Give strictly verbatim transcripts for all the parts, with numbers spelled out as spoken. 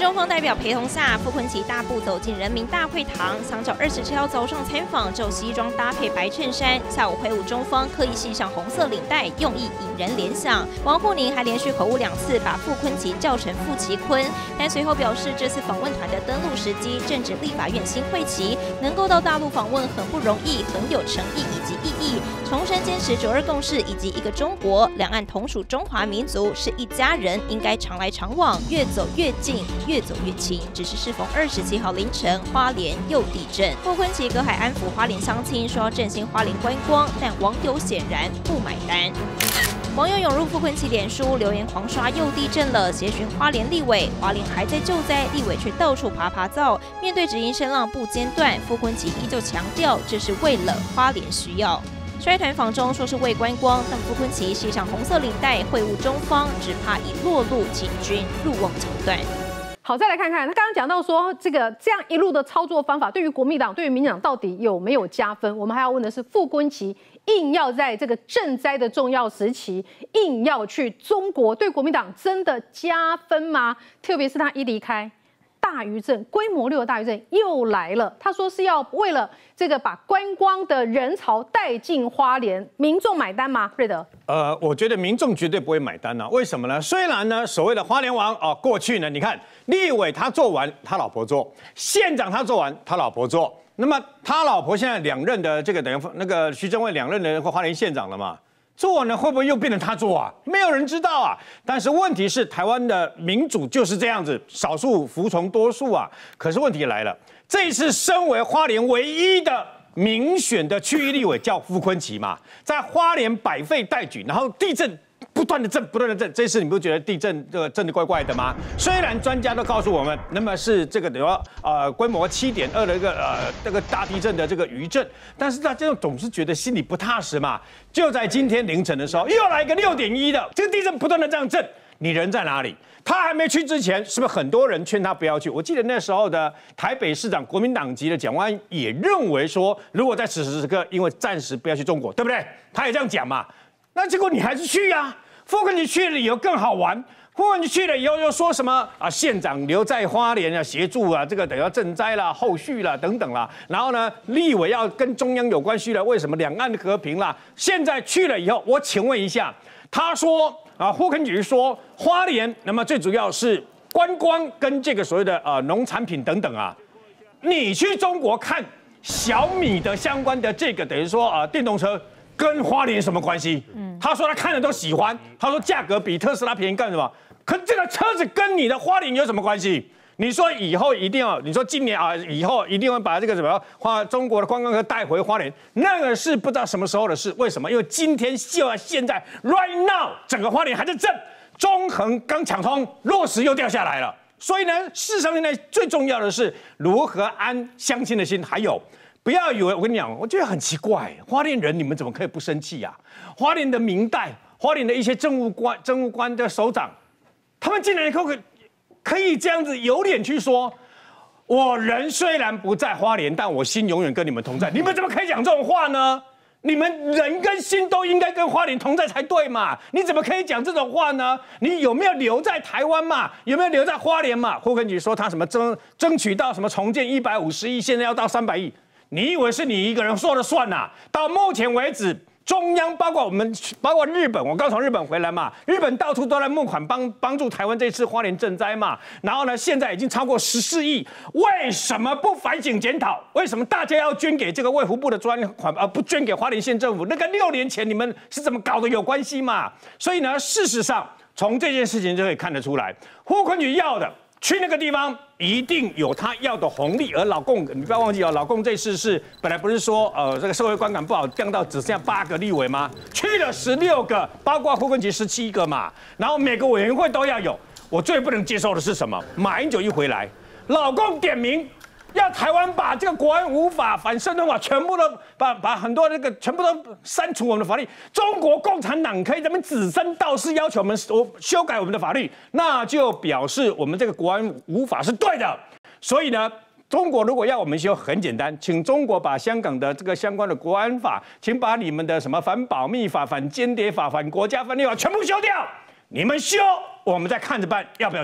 中方代表陪同下，傅昆萁大步走进人民大会堂，墙角二十七号早上参访，就西装搭配白衬衫，下午挥舞中方刻意系上红色领带，用意引人联想。王沪宁还连续口误两次，把傅昆萁叫成傅其坤，但随后表示，这次访问团的登陆时机正值立法院新会期，能够到大陆访问很不容易，很有诚意以及意义。重申坚持九二共识以及一个中国，两岸同属中华民族，是一家人，应该常来常往，越走越近，越走越近。只是适逢二十七号凌晨花莲又地震，傅昆萁隔海安抚花莲乡亲，说要振兴花莲观光，但网友显然不买单。网友涌入傅昆萁脸书留言狂刷又地震了，协寻花莲立委，花莲还在救灾，立委却到处爬爬灶。面对质疑声浪不间断，傅昆萁依旧强调这是为了花莲需要。率团访中说是为观光，但傅昆萁系上红色领带会晤中方，只怕已落入警军入瓮桥段。 好，再来看看他刚刚讲到说，这个这样一路的操作方法，对于国民党、对于民进党到底有没有加分？我们还要问的是，傅昆萁硬要在这个赈灾的重要时期，硬要去中国，对国民党真的加分吗？特别是他一离开，大余震规模六的大余震又来了。他说是要为了这个把观光的人潮带进花莲，民众买单吗？瑞德？ 呃，我觉得民众绝对不会买单啊。为什么呢？虽然呢，所谓的花莲王啊、呃，过去呢，你看立委他做完，他老婆做；县长他做完，他老婆做。那么他老婆现在两任的这个等于那个徐正伟两任的花莲县长了嘛？做完了会不会又变成他做啊？没有人知道啊。但是问题是，台湾的民主就是这样子，少数服从多数啊。可是问题来了，这一次身为花莲唯一的民选的区域立委叫傅昆萁嘛，在花莲百废待举，然后地震不断的震，不断的震。这次你不觉得地震这个震得怪怪的吗？虽然专家都告诉我们，那么是这个等于说呃规模七点二的一个呃这个大地震的这个余震，但是大家总是觉得心里不踏实嘛。就在今天凌晨的时候，又来一个六点一的，这个地震不断的这样震，你人在哪里？他还没去之前，是不是很多人劝他不要去？我记得那时候的台北市长国民党籍的蒋万安也认为说，如果在此时此刻，因为暂时不要去中国，对不对？他也这样讲嘛。那结果你还是去呀、啊？傅昆萁去了以后更好玩。傅昆萁去了以后又说什么啊？县长留在花莲啊，协助啊，这个等于赈灾啦、后续啦等等啦。然后呢，立委要跟中央有关系了，为什么两岸和平啦？现在去了以后，我请问一下，他说啊，傅昆萁说花莲，那么最主要是观光跟这个所谓的呃农产品等等啊。你去中国看小米的相关的这个等于说啊、呃、电动车。跟花莲什么关系？嗯，他说他看了都喜欢，他说价格比特斯拉便宜干什么？可这个车子跟你的花莲有什么关系？你说以后一定要，你说今年啊，以后一定要把这个什么花中国的观光客带回花莲，那个是不知道什么时候的事。为什么？因为今天就现在 right now 整个花莲还在震，中横刚抢通，落石又掉下来了。所以呢，事实上现在最重要的是如何安乡亲的心，还有。不要以为我跟你讲，我觉得很奇怪，花莲人你们怎么可以不生气呀、啊？花莲的民代，花莲的一些政务官、政务官的首长，他们竟然可可可以这样子有脸去说，我人虽然不在花莲，但我心永远跟你们同在。你们怎么可以讲这种话呢？你们人跟心都应该跟花莲同在才对嘛？你怎么可以讲这种话呢？你有没有留在台湾嘛？有没有留在花莲嘛？傅昆萁说他什么争争取到什么重建一百五十亿，现在要到三百亿。你以为是你一个人说了算呐、啊？到目前为止，中央包括我们，包括日本，我刚从日本回来嘛，日本到处都来募款帮帮助台湾这次花莲赈灾嘛。然后呢，现在已经超过十四亿，为什么不反省检讨？为什么大家要捐给这个卫福部的专款，而不捐给花莲县政府？那跟六年前你们是怎么搞的有关系嘛？所以呢，事实上从这件事情就可以看得出来，傅昆萁要的。去那个地方一定有他要的红利，而老共你不要忘记哦，老共这次是本来不是说呃这个社会观感不好，降到只剩下八个立委吗？去了十六个，包括傅昆萁十七个嘛，然后每个委员会都要有。我最不能接受的是什么？马英九一回来，老共点名。要台湾把这个国安无法、反渗透法全部都把把很多那个全部都删除我们的法律。中国共产党可以这么指声道势要求我们修改我们的法律，那就表示我们这个国安无法是对的。所以呢，中国如果要我们修，很简单，请中国把香港的这个相关的国安法，请把你们的什么反保密法、反间谍法、反国家分裂法全部修掉。你们修，我们再看着办，要不要修？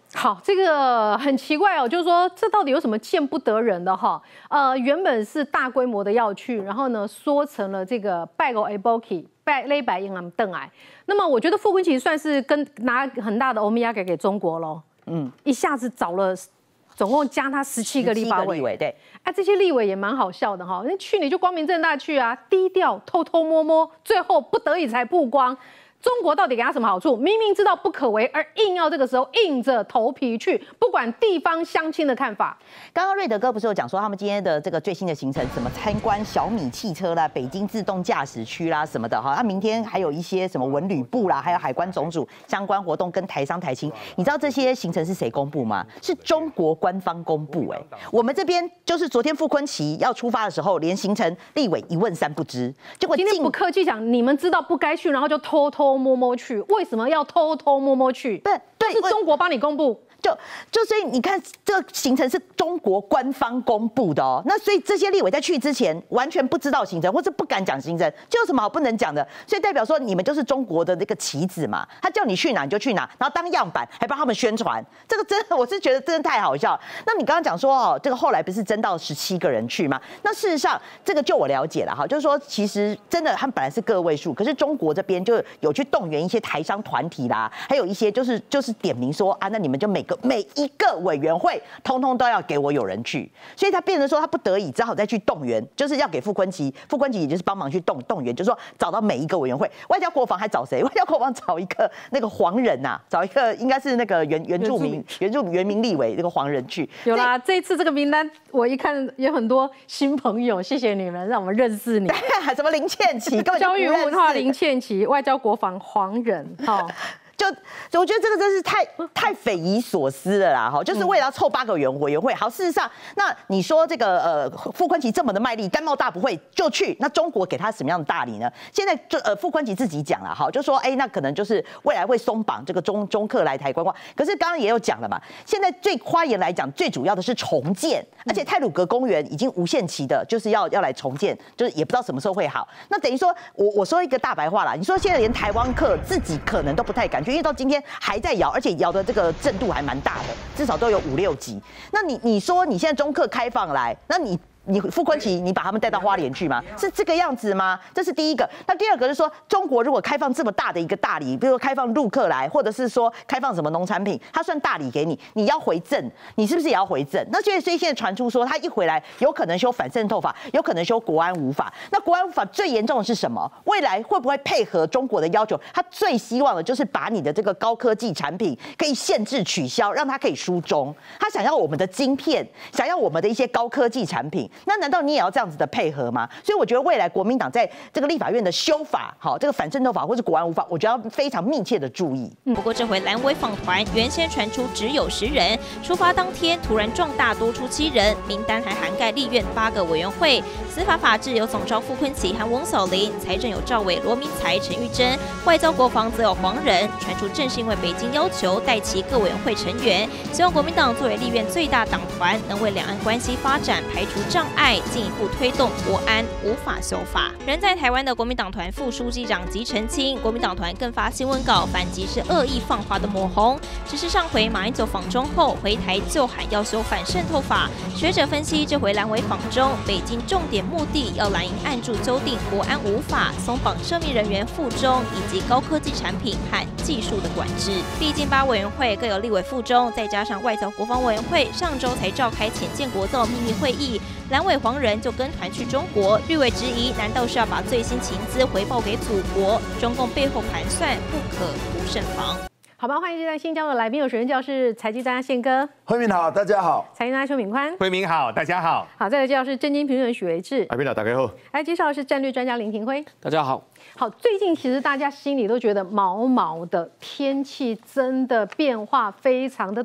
好，这个很奇怪哦，就是说这到底有什么见不得人的哈？呃，原本是大规模的要去，然后呢缩成了这个拜个 A Boki 拜勒白银行邓癌。那么我觉得傅昆萁算是跟拿很大的欧米亚给给中国喽，嗯，一下子找了。总共加他十七个立法委， 对， 啊，这些立委也蛮好笑的哈，那去你就光明正大去啊，低调偷偷摸摸，最后不得已才曝光。中国到底给他什么好处？明明知道不可为，而硬要这个时候硬着头皮去，不管地方乡亲的看法。 刚刚瑞德哥不是有讲说他们今天的这个最新的行程，什么参观小米汽车啦、北京自动驾驶区啦什么的哈，他明天还有一些什么文旅部啦，还有海关总署相关活动跟台商台青，你知道这些行程是谁公布吗？是中国官方公布哎、欸，我们这边就是昨天傅昆萁要出发的时候，连行程立委一问三不知，结果今天不客气讲，你们知道不该去，然后就偷偷摸摸去，为什么要偷偷摸摸去？ 对对， 是中国帮你公布。 就就所以你看，这个行程是中国官方公布的哦。那所以这些立委在去之前完全不知道行程，或者不敢讲行程，就有什么好不能讲的？所以代表说你们就是中国的那个棋子嘛，他叫你去哪你就去哪，然后当样板还帮他们宣传，这个真的我是觉得真的太好笑。那你刚刚讲说哦，这个后来不是征到十七个人去吗？那事实上这个就我了解了哈，就是说其实真的他们本来是个位数，可是中国这边就有去动员一些台商团体啦，还有一些就是就是点名说啊，那你们就每个每一个委员会通通都要给我有人去，所以他变成说他不得已只好再去动员，就是要给傅昆萁，傅昆萁也就是帮忙去动动员，就是说找到每一个委员会。外交国防还找谁？外交国防找一个那个黄人呐、啊，找一个应该是那个原原住民原住原民立委那个黄人去。 有啦，这一次这个名单我一看有很多新朋友，谢谢你们让我们认识你。 什么林倩琪，根本教育文化林倩琪，外交国防黄人，哈、哦。 就我觉得这个真是太太匪夷所思了啦！哈，就是为了要凑八个委委员会。好，事实上，那你说这个呃傅昆萁这么的卖力，甘冒大不讳就去，那中国给他什么样的大礼呢？现在就呃傅昆萁自己讲了哈，就说哎、欸，那可能就是未来会松绑这个中中客来台观光。可是刚刚也有讲了嘛，现在最花言来讲，最主要的是重建，而且太鲁阁公园已经无限期的，就是要要来重建，就是也不知道什么时候会好。那等于说我我说一个大白话啦，你说现在连台湾客自己可能都不太敢去。因为到今天还在摇，而且摇的这个震度还蛮大的，至少都有五六级。那你你说你现在中客开放来，那你你傅昆萁你把他们带到花莲去吗？是这个样子吗？这是第一个。那第二个是说，中国如果开放这么大的一个大礼，比如说开放陆客来，或者是说开放什么农产品，他算大礼给你，你要回赠，你是不是也要回赠？那所以所以现在传出说，他一回来有可能修反渗透法，有可能修国安无法。那国安无法最严重的是什么？未来会不会配合中国的要求？他最希望的就是把你的这个高科技产品可以限制取消，让它可以疏中。他想要我们的晶片，想要我们的一些高科技产品。那难道你也要这样子的配合吗？所以我觉得未来国民党在这个立法院的修法，好，这个反渗透法或是国安无法，我觉得要非常密切的注意。 不过这回蓝委访团原先传出只有十人，出发当天突然壮大多出七人，名单还涵盖立院八个委员会，司法法制有总召傅昆萁和翁小玲，财政有赵伟、罗明才、陈玉珍，外交国防则有黄仁。传出正是因为北京要求带齐各委员会成员，希望国民党作为立院最大党团，能为两岸关系发展排除障碍。进一步推动国安无法修法。人在台湾的国民党团副书记长即澄清，国民党团更发新闻稿反击是恶意放话的抹红。只是上回马英九访中后回台就喊要修反渗透法，学者分析这回蓝委访中，北京重点目的要蓝营按住纠订国安无法，松绑涉密人员附中以及高科技产品和技术的管制。毕竟八委员会各有立委附中，再加上外交国防委员会上周才召开潜舰国造秘密会议，蓝委黄人就跟团去中国，绿委质疑难道是要把最新情资回报给祖国？中共背后盘算不可不慎防。 好吧，欢迎现在新加入的来宾有学院教室财经专家宪哥， 慧敏好，大家好； 财经专家邱敏宽， 慧敏好，大家好。 好，再来介绍是政经评论员许维志， 来宾好，大家好。 来介绍的是战略专家林廷辉， 大家好。 好，最近其实大家心里都觉得毛毛的，天气真的变化非常的多，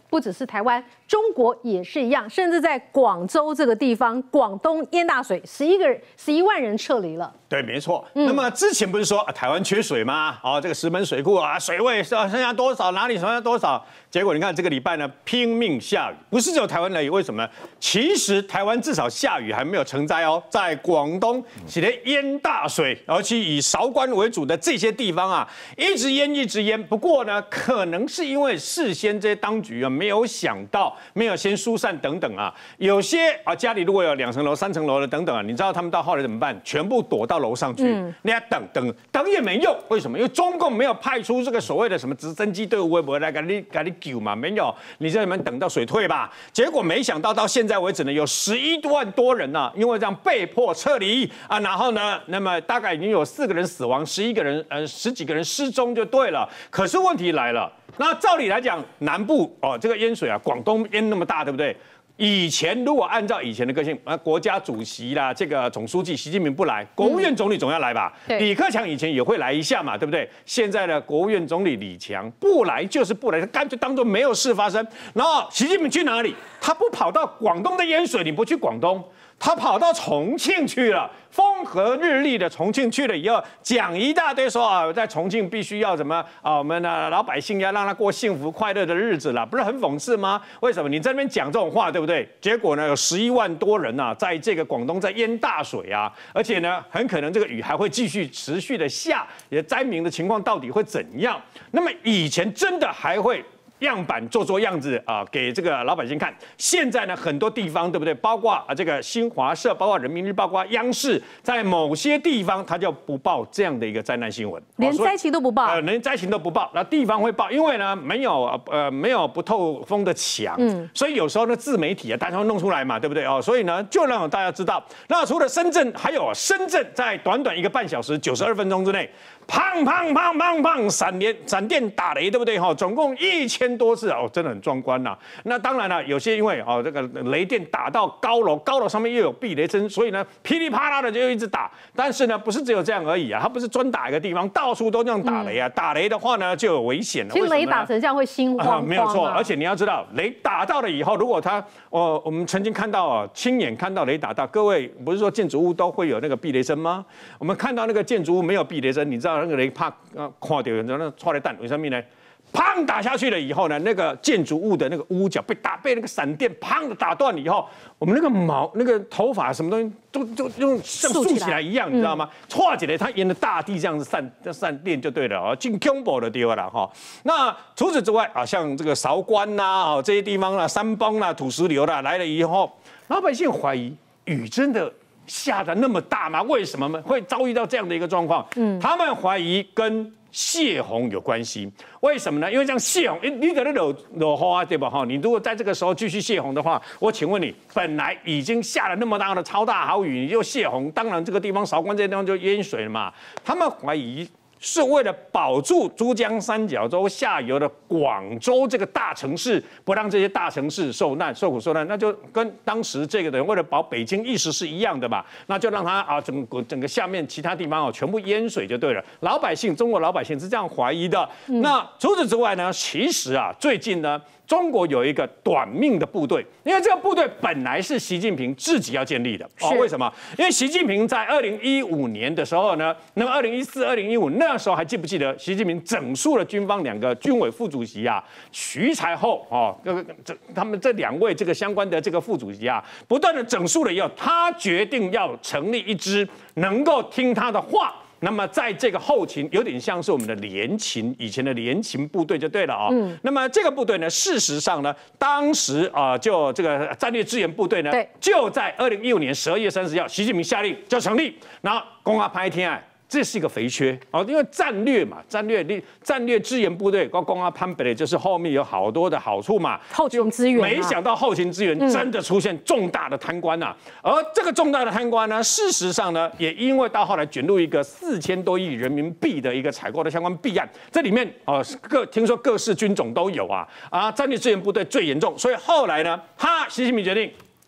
不只是台湾，中国也是一样，甚至在广州这个地方，广东淹大水，十一个人、十一万人撤离了。 对，没错。嗯、那么之前不是说、啊、台湾缺水吗？哦，这个石门水库啊，水位剩下多少？哪里剩下多少？结果你看这个礼拜呢，拼命下雨，不是只有台湾而已。为什么呢？其实台湾至少下雨还没有成灾哦，在广东起的淹大水，而且以韶关为主的这些地方啊，一直淹一直淹。不过呢，可能是因为事先这些当局啊没有想到，没有先疏散等等啊，有些啊家里如果有两层楼、三层楼的等等啊，你知道他们到后来怎么办？全部躲到楼上去，嗯、你要等等等也没用，为什么？因为中共没有派出这个所谓的什么直升机队伍，会不会来给你给你救嘛？没有，你在里面等到水退吧。结果没想到到现在为止呢，有十一万多人呢、啊，因为这样被迫撤离啊，然后呢，那么大概已经有四个人死亡，十一个人呃十几个人失踪就对了。可是问题来了，那照理来讲，南部哦这个淹水啊，广东淹那么大，对不对？以前如果按照以前的个性，呃，国家主席啦，这个总书记习近平不来，国务院总理总要来吧？嗯、李克强以前也会来一下嘛，对不对？现在的国务院总理李强不来就是不来，他干脆当作没有事发生。然后习近平去哪里？他不跑到广东的淹水，你不去广东？他跑到重庆去了，风和日丽的重庆去了以后，讲一大堆说啊，在重庆必须要什么啊，我们的老百姓要让他过幸福快乐的日子了，不是很讽刺吗？为什么你在那边讲这种话，对不对？结果呢，有十一万多人啊，在这个广东在淹大水啊，而且呢，很可能这个雨还会继续持续的下，也灾民的情况到底会怎样？那么以前真的还会样板做做样子啊，给这个老百姓看。现在呢，很多地方对不对？包括啊这个新华社，包括人民日报，包括央视，在某些地方他就不报这样的一个灾难新闻， 连灾情都不报， 呃，连灾情都不报。那地方会报，因为呢没有呃没有不透风的墙，嗯，所以有时候呢自媒体啊，大家会弄出来嘛，对不对哦？所以呢，就让大家知道。那除了深圳，还有深圳，在短短一个半小时九十二分钟之内。砰砰砰砰砰，闪电闪电打雷，对不对哈？总共一千多次哦，真的很壮观呐。那当然了，有些因为哦这个雷电打到高楼，高楼上面又有避雷针，所以呢噼里啪啦的就一直打。但是呢，不是只有这样而已啊，它不是专打一个地方，到处都这样打雷啊。嗯、打雷的话呢，就有危险了。 其实雷打成这样会心慌慌、啊啊。没有错，而且你要知道，雷打到了以后，如果它哦，我们曾经看到啊，亲眼看到雷打到，各位不是说建筑物都会有那个避雷针吗？我们看到那个建筑物没有避雷针，你知道那个雷怕。啊，看到有那错雷弹，为什么呢？砰打下去了以后呢，那个建筑物的那个屋角被打被那个闪电砰的打断了以后，我们那个毛、那个头发什么东西都都用像竖起来一样，你知道吗？错起来，它沿着大地这样子散散电就对了啊，进恐怖的地方了哈。那除此之外啊，像这个韶关呐啊这些地方啦、山崩啦、土石流啦来了以后，老百姓怀疑雨真的下得那么大吗？为什么会遭遇到这样的一个状况？嗯，他们怀疑跟泄洪有关系。为什么呢？因为这样泄洪，你可能有有花对吧？哈，你如果在这个时候继续泄洪的话，我请问你，本来已经下了那么大的超大豪雨，你就泄洪，当然这个地方韶关这些地方就淹水了嘛。他们怀疑。是为了保住珠江三角洲下游的广州这个大城市，不让这些大城市受难、受苦受难，那就跟当时这个的为了保北京意识是一样的嘛，那就让它啊整个整个下面其他地方哦全部淹水就对了。老百姓，中国老百姓是这样怀疑的。嗯、那除此之外呢，其实啊最近呢。中国有一个短命的部队，因为这个部队本来是习近平自己要建立的哦。为什么？因为习近平在二零一五年的时候呢，那么二零一四、二零一五那时候还记不记得？习近平整肃了军方两个军委副主席啊，徐才厚哦，这个这他们这两位这个相关的这个副主席啊，不断的整肃了以后，他决定要成立一支能够听他的话。那么在这个后勤有点像是我们的联勤，以前的联勤部队就对了啊、哦。嗯。那么这个部队呢，事实上呢，当时啊、呃，就这个战略支援部队呢，就在二零一五年十二月三十号，习近平下令就成立，然后公安拍天啊。这是一个肥缺哦，因为战略嘛，战略力、战略支援部队，刚刚啊潘北的就是后面有好多的好处嘛， 后勤资源、啊。 没想到后勤资源真的出现重大的贪官呐、啊，嗯、而这个重大的贪官呢，事实上呢，也因为到后来卷入一个四千多亿人民币的一个采购的相关弊案，这里面哦各听说各式军种都有啊啊，战略支援部队最严重，所以后来呢，他习近平决定。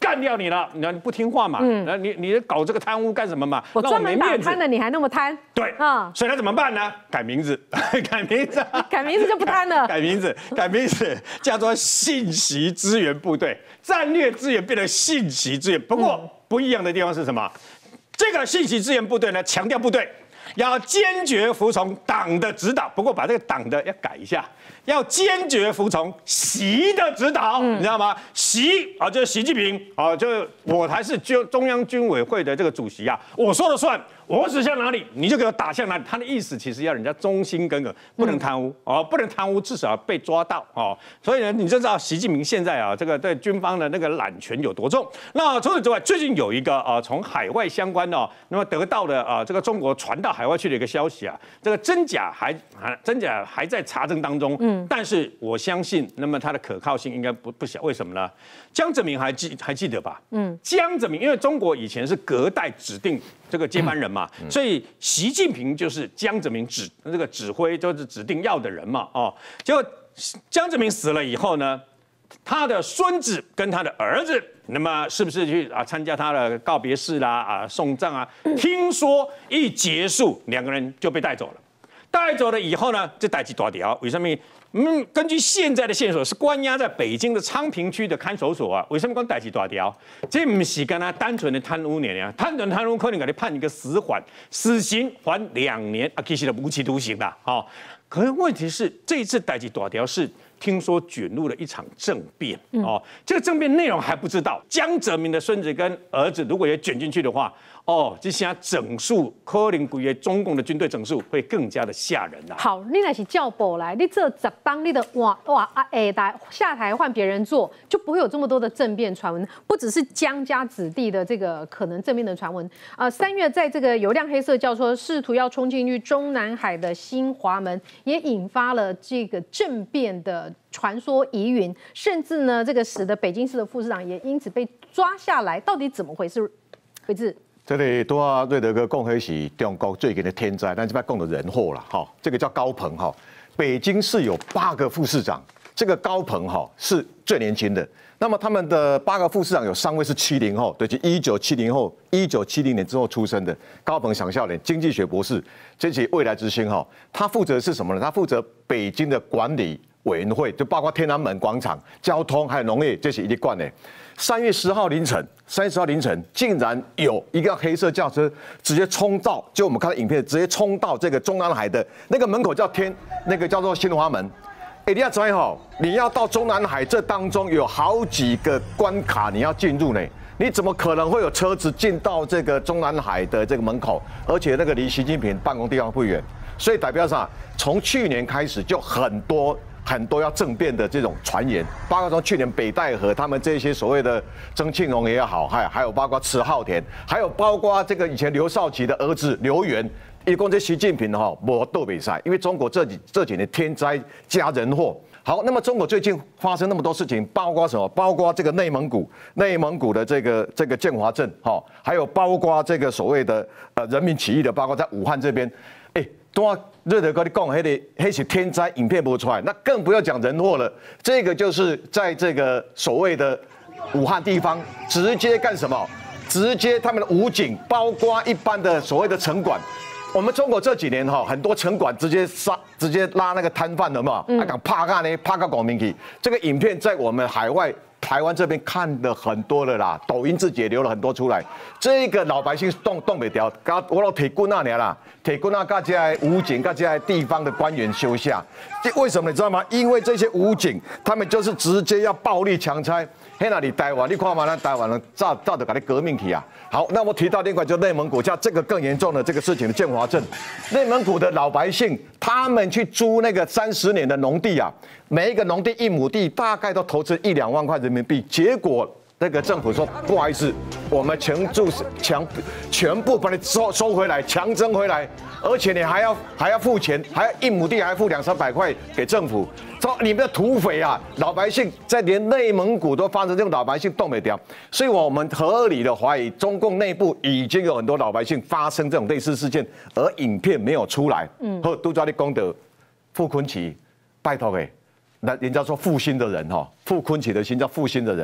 干掉你了，你你不听话嘛？嗯，你你搞这个贪污干什么嘛？ 我专门打贪的，你还那么贪？ 对啊，所以他怎么办呢？改名字，改名字， 改名字就不贪了。 改名字，改名字叫做信息支援部队，战略资源变成信息支援。不过不一样的地方是什么？这个信息支援部队呢，强调部队要坚决服从党的指导，不过把这个党的要改一下，要坚决服从习的指导，嗯、你知道吗？习啊，就是习近平啊，就是我才是中中央军委会的这个主席啊，我说了算，我指向哪里，你就给我打向哪里。他的意思其实要人家忠心耿耿，不能贪污哦、嗯，不能贪污，至少要被抓到哦。所以呢，你就知道习近平现在啊，这个对军方的那个揽权有多重。那除此之外，最近有一个啊，从海外相关的、哦，那么得到的啊，这个中国传到海外去的一个消息啊，这个真假还还真假还在查证当中。嗯，但是我相信，那么它的可靠性应该不不小。为什么呢？江泽民还记还记得吧？嗯，江泽民因为中国以前是隔代指定这个接班人嘛，嗯、所以习近平就是江泽民指这个指挥就是指定要的人嘛。哦，结果江泽民死了以后呢，他的孙子跟他的儿子，那么是不是去啊参加他的告别式啦啊送葬啊？听说一结束，两个人就被带走了。带走了以后呢，这代志大条，为什么？嗯，根据现在的线索，是关押在北京的昌平区的看守所啊。为什么讲代志大条？这不是跟他单纯的贪污年啊，单纯贪污可能给你判一个死缓，死刑缓两年啊，其实的无期徒刑啦。哦，可是问题是这一次代志大条是。听说卷入了一场政变哦，这个政变内容还不知道。江泽民的孙子跟儿子如果也卷进去的话，哦，这些整数可能规个中共的军队整数会更加的吓人啦。 好，你那是叫补来，你这十当你的哇哇啊哎台下台换别人做，就不会有这么多的政变传闻。不只是江家子弟的这个可能政变的传闻啊、呃，三月在这个有辆黑色轿车试图要冲进去中南海的新华门，也引发了这个政变的。传说疑云，甚至呢，这个使得北京市的副市长也因此被抓下来，到底怎么回事？回志， 这里多啊，瑞德哥讲的是中国最近的天灾，但这边讲的人祸了哈。这个叫高鹏哈，北京市有八个副市长，这个高鹏哈是最年轻的。那么他们的八个副市长有三位是七零后，对，就一九七零后，一九七零年之后出生的。高鹏想笑脸，经济学博士，这是未来之星哈。他负责的是什么呢？他负责北京的管理。委员会就包括天安门广场、交通还有农业，这是一定贯的。三月十号凌晨，三月十号凌晨，竟然有一个黑色轿车直接冲到，就我们看到影片，直接冲到这个中南海的那个门口叫天，那个叫做新华门。哎，你要知道，你要到中南海，这当中有好几个关卡你要进入呢。你怎么可能会有车子进到这个中南海的这个门口？而且那个离习近平办公地方不远，所以代表上，从去年开始就很多。很多要政变的这种传言，包括从去年北戴河他们这些所谓的曾庆荣也好，还还有包括迟浩田，还有包括这个以前刘少奇的儿子刘源，一共这习近平哈没斗比赛，因为中国这几这几年天灾加人祸。好，那么中国最近发生那么多事情，包括什么？包括这个内蒙古，内蒙古的这个这个建华镇哈，还有包括这个所谓的呃人民起义的，包括在武汉这边，哎。多瑞德哥你讲，那个那是天灾，影片播出来，那更不要讲人祸了。这个就是在这个所谓的武汉地方，直接干什么？直接他们的武警，包括一般的所谓的城管。我们中国这几年哈，很多城管直接杀，直接拉那个摊贩的嘛，还敢怕干呢，怕个广民去。这个影片在我们海外。台湾这边看的很多了啦，抖音自己也留了很多出来。这个老百姓动动不了，我老铁棍那年啦，铁棍那各家武警、各家地方的官员休下。这为什么你知道吗？因为这些武警他们就是直接要暴力强拆。喺那里台湾，你看嘛，那台湾人早早就搞你革命去啊。好，那我提到另外就内蒙古，像这个更严重的这个事情的建华镇，内蒙古的老百姓他们去租那个三十年的农地啊，每一个农地一亩地大概都投资一两万块人民币，结果。那个政府说不好意思，我们全注强全部把你收收回来，强征回来，而且你还要还要付钱，还要一亩地还要付两三百块给政府。说你们的土匪啊，老百姓在连内蒙古都发生这种老百姓动不了，所以我们合理的怀疑，中共内部已经有很多老百姓发生这种类似事件，而影片没有出来。嗯，和杜抓的功德，傅昆萁，拜托哎，那人家说复兴的人哈，傅昆萁的心叫复兴的人。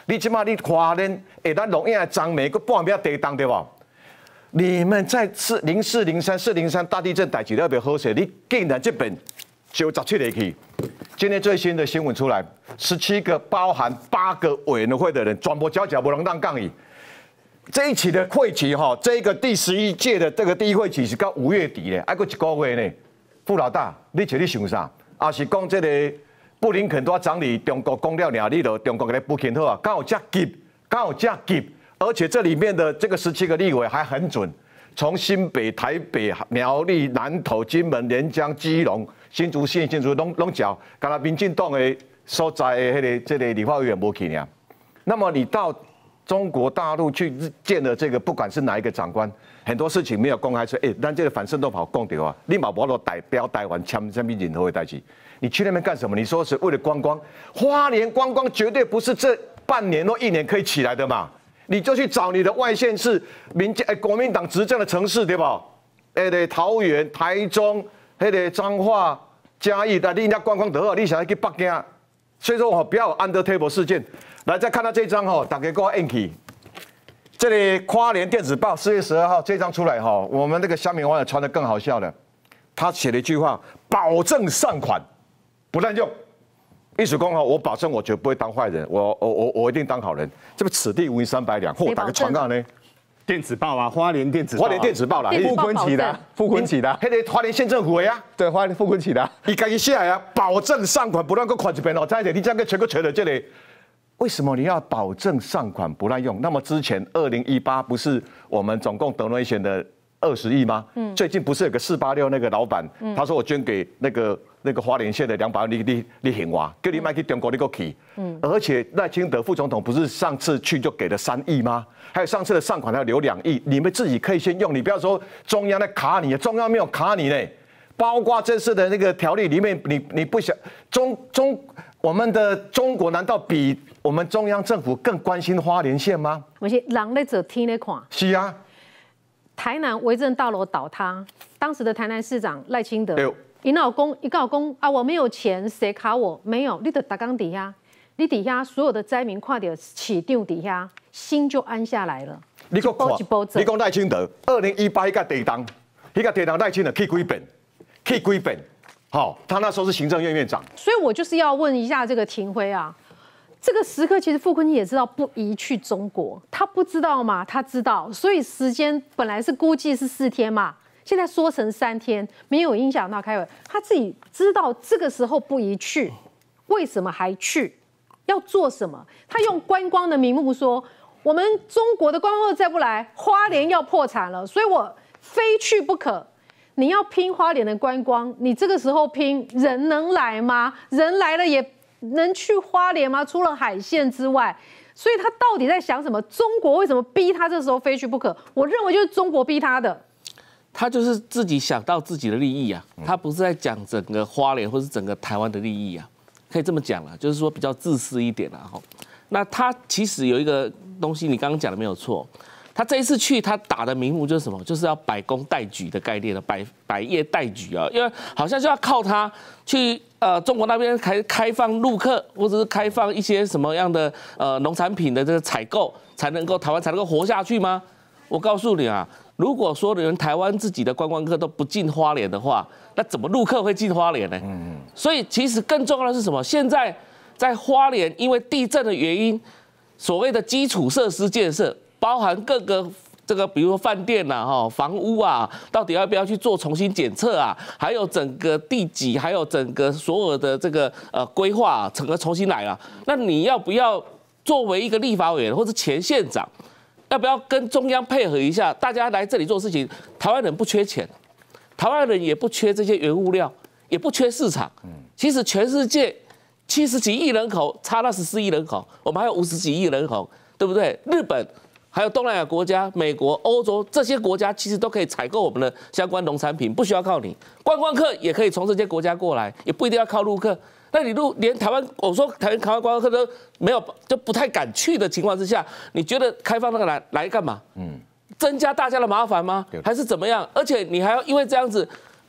你即马你花莲，哎，咱龙岩张美个半边地当对不？你们在四零四零三四零三大地震代志了别好势，你竟然这本就十七日去。今天最新的新闻出来，十七个包含八个委员会的人，全部交脚不能当抗议。这一期的会期哈，这个第十一届的这个第一会期是到五月底呢，还过一个月呢。副老大，你找你想啥？啊是讲这个布林肯都要整理中国讲了俩，你就中国给他补签好啊？刚好这急，刚好这急，而且这里面的这个十七个立委还很准，从新北、台北、苗栗、南投、金门、连江、基隆、新竹县、新竹拢拢缴，刚才民进党的所在的迄个这个立法委员无去呢。那么你到中国大陆去见了这个，不管是哪一个长官，很多事情没有公开说，哎、欸，咱这个反渗透法讲掉啊，立马不要代表台湾签什么任何的代志。你去那边干什么？你说是为了观光？花莲观光绝对不是这半年或一年可以起来的嘛。你就去找你的外县市民进哎国民党执政的城市对吧？哎对，桃园、台中、迄个彰化、嘉义，那你人家观光得好，你想要去北京，所以说哦，不要有 under table 事件。来，再看到这张哈，大家给我印起。这里花莲电子报四月十二号这张出来哈，我们那个乡民网友传的更好笑的，他写了一句话：保证善款，不滥用。意思讲哈，我保证我绝不会当坏人，我我我我一定当好人。这不此地无银三百两，嚯，打个传告呢？ 电子报啊，花莲电子报、啊， 花莲电子报啦， 傅昆萁的，傅昆萁的， 迄个花莲县政府的呀、啊， 对，花莲傅昆萁的， 伊家己写啊，保证善款不乱，给我看一遍哦，再一点，你这样个全个全的这里。为什么你要保证善款不滥用？那么之前二零一八不是我们总共 donation 的二十亿吗？嗯，最近不是有个四八六那个老板，嗯、他说我捐给那个那个花莲县的两百万，你你你行哇？叫你卖去中国你个去。嗯，而且赖清德副总统不是上次去就给了三亿吗？还有上次的善款还要留两亿，你们自己可以先用，你不要说中央在卡你，中央没有卡你呢。包括这次的那个条例里面，你你不想中中我们的中国难道比我们中央政府更关心花莲县吗？ 而且人在做天在看。 是啊， 台南维正大楼倒塌，当时的台南市长赖清德， 哎呦一闹公一告公啊，我没有钱，谁卡我？没有，你的打缸底下，你底下所有的灾民看到起丢底下，心就安下来了。 你讲你讲赖清德，二零一八一个地当，一个地当赖清德去几本，去几本。好，他那时候是行政院院长， 所以我就是要问一下这个廷辉啊，这个时刻其实傅昆萁也知道不宜去中国，他不知道吗？他知道，所以时间本来是估计是四天嘛，现在缩成三天，没有影响到开会，他自己知道这个时候不宜去，为什么还去？要做什么？他用观光的名目说，我们中国的观光客再不来，花莲要破产了，所以我非去不可。你要拼花莲的观光，你这个时候拼人能来吗？人来了也能去花莲吗？除了海线之外，所以他到底在想什么？中国为什么逼他这时候非去不可？我认为就是中国逼他的。 他就是自己想到自己的利益啊，他不是在讲整个花莲或是整个台湾的利益啊，可以这么讲啦，就是说比较自私一点啦哈。那他其实有一个东西，你刚刚讲的没有错。他这一次去，他打的名目就是什么？就是要百工代举的概念了，百百业代举啊，因为好像就要靠他去呃中国那边开开放陆客，或者是开放一些什么样的呃农产品的这个采购，才能够台湾才能够活下去吗？我告诉你啊，如果说连台湾自己的观光客都不进花莲的话，那怎么陆客会进花莲呢？嗯，所以其实更重要的是什么？现在在花莲，因为地震的原因，所谓的基础设施建设。包含各个这个，比如说饭店呐、哈房屋啊，到底要不要去做重新检测啊？还有整个地级，还有整个所有的这个呃规划、啊，整个重新来啊。那你要不要作为一个立法委员或者前县长，要不要跟中央配合一下？大家来这里做事情，台湾人不缺钱，台湾人也不缺这些原物料，也不缺市场。其实全世界七十几亿人口，差那十四亿人口，我们还有五十几亿人口，对不对？日本。还有东南亚国家、美国、欧洲这些国家，其实都可以采购我们的相关农产品，不需要靠你。观光客也可以从这些国家过来，也不一定要靠陆客。那你陆连台湾，我说台湾台湾观光客都没有，就不太敢去的情况之下，你觉得开放那个来来干嘛？嗯，增加大家的麻烦吗？还是怎么样？而且你还要因为这样子，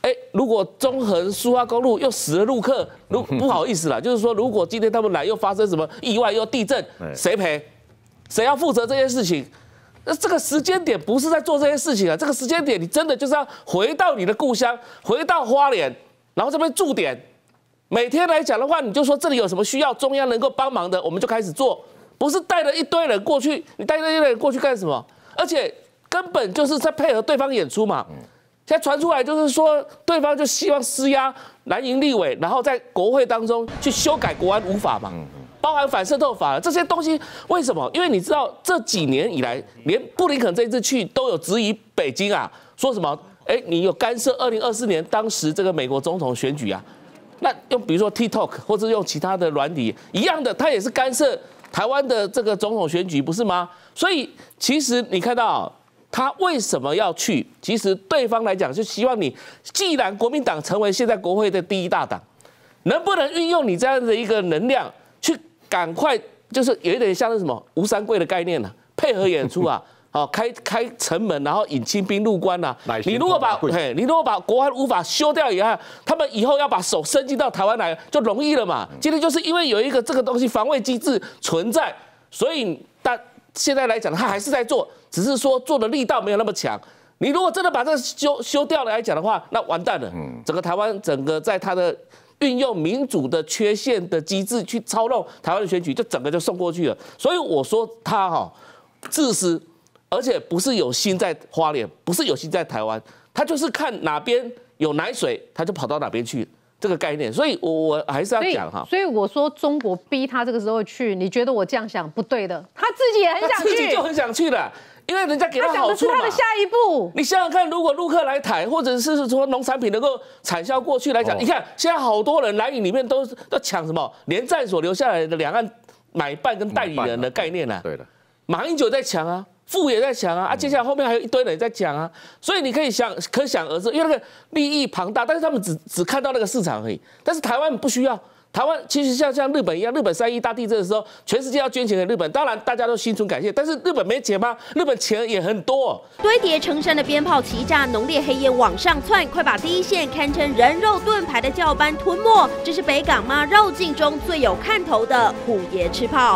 哎，如果中横苏花公路又死了陆客，如不好意思啦，就是说，如果今天他们来又发生什么意外又地震，谁赔？谁要负责这件事情？那这个时间点不是在做这些事情啊，这个时间点你真的就是要回到你的故乡，回到花莲，然后这边驻点。每天来讲的话，你就说这里有什么需要中央能够帮忙的，我们就开始做，不是带了一堆人过去，你带一堆人过去干什么？而且根本就是在配合对方演出嘛。现在传出来就是说，对方就希望施压蓝营立委，然后在国会当中去修改国安五法嘛，包含反渗透法这些东西。为什么？因为你知道这几年以来，连布林肯这一次去都有质疑北京啊，说什么？哎，你有干涉二零二四年当时这个美国总统选举啊？那用比如说 TikTok 或者用其他的软体一样的，它也是干涉台湾的这个总统选举，不是吗？所以其实你看到。他为什么要去？其实对方来讲，就希望你，既然国民党成为现在国会的第一大党，能不能运用你这样的一个能量，去赶快，就是有一点像是什么吴三桂的概念呢、啊？配合演出啊，好开开城门，然后引清兵入关啊。你如果把嘿，你如果把国安无法修掉以后，他们以后要把手伸进到台湾来，就容易了嘛。今天就是因为有一个这个东西防卫机制存在，所以但现在来讲，他还是在做。只是说做的力道没有那么强。你如果真的把这个修修掉了来讲的话，那完蛋了。整个台湾整个在它的运用民主的缺陷的机制去操弄台湾的选举，就整个就送过去了。所以我说他哈自私，而且不是有心在花莲，不是有心在台湾，他就是看哪边有奶水，他就跑到哪边去。这个概念，所以我我还是要讲哈。 所以我说中国逼他这个时候去，你觉得我这样想不对的？他自己也很想去， 他自己就很想去的。因为人家给他好处嘛，他想的是他的下一步。 你想想看，如果陆客来台，或者是说农产品能够产销过去来讲，哦、你看现在好多人蓝营里面都都抢什么连战所留下来的两岸买办跟代理人的概念啊。 对的， 马英九在抢啊，傅也在抢啊，啊，接下来后面还有一堆人在抢啊，所以你可以想可想而知，因为那个利益庞大，但是他们只只看到那个市场而已，但是台湾不需要。台湾其实像像日本一样，日本三一大地震的时候，全世界要捐钱给日本，当然大家都心存感谢，但是日本没钱吗？日本钱也很多、哦。 堆叠成山的鞭炮齐炸，浓烈黑烟往上窜，快把第一线堪称人肉盾牌的教班吞没。这是北港妈绕境中最有看头的虎爷吃炮。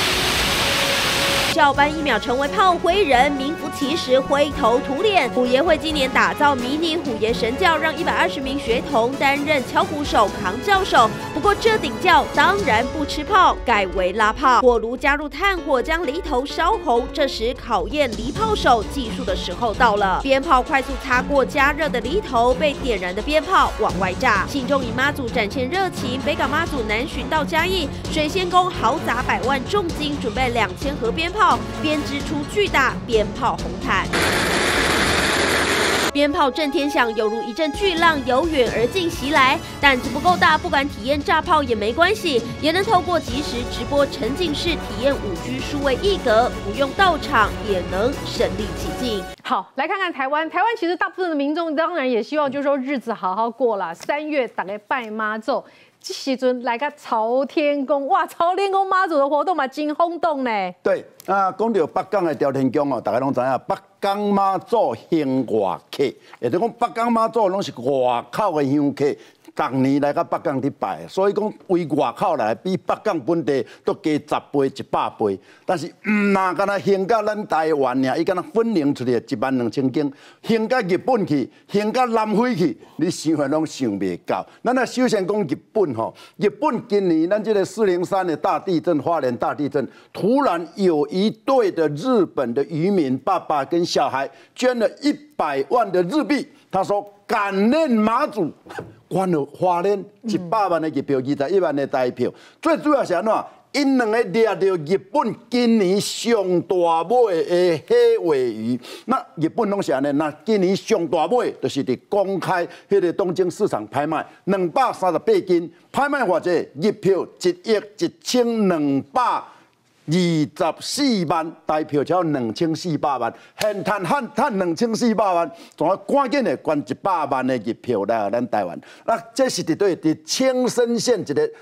教班一秒成为炮灰人，名副其实灰头土脸。虎爷会今年打造迷你虎爷神教，让一百二十名学童担任敲鼓手、扛教手。不过这顶教当然不吃炮，改为拉炮。火炉加入炭火，将犁头烧红。这时考验犁炮手技术的时候到了。鞭炮快速擦过加热的犁头，被点燃的鞭炮往外炸。信众以妈祖展现热情，北港妈祖南巡到嘉义，水仙宫豪砸百万重金，准备两千盒鞭炮。编织出巨大鞭炮红毯，鞭炮震天响，犹如一阵巨浪由远而近袭来。胆子不够大，不敢体验炸炮也没关系，也能透过即时直播沉浸式体验五 G 数位一格，不用到场也能身临其境。 好，来看看台湾。台湾其实大部分的民众当然也希望，就是说日子好好过啦。三月大概拜妈祖。这时阵来个朝天宫，哇！朝天宫妈祖的活动嘛，真轰动呢。 对，啊，讲到北港的朝天宫哦，大家拢知影，北港妈祖行外客，也就是讲北港妈祖拢是外口的香客。逐年来到北港去拜，所以讲为外口来比北港本地都加十倍、一百倍。但是唔那敢若行到咱台湾尔，伊敢若分零出来一万两千间，行到日本去，行到南非去，你想法拢想袂到。咱啊首先讲日本吼，日本今年咱这个四零三的大地震，花莲大地震，突然有一对的日本的渔民爸爸跟小孩捐了一百万的日币，他说感念妈祖。捐了花莲一百万的月票，二十一万的台票，最主要是安怎？因两个掠到日本今年上大尾的黑尾鱼。那日本拢是安尼，那今年上大尾就是伫公开迄个东京市场拍卖，两百三十八斤，拍卖偌济，日票一亿一千两百。二十四万台票才两千四百万，现赚赚赚两千四百万，仲要赶紧的捐一百万的月票来咱台湾。那这是伫对伫青森县一个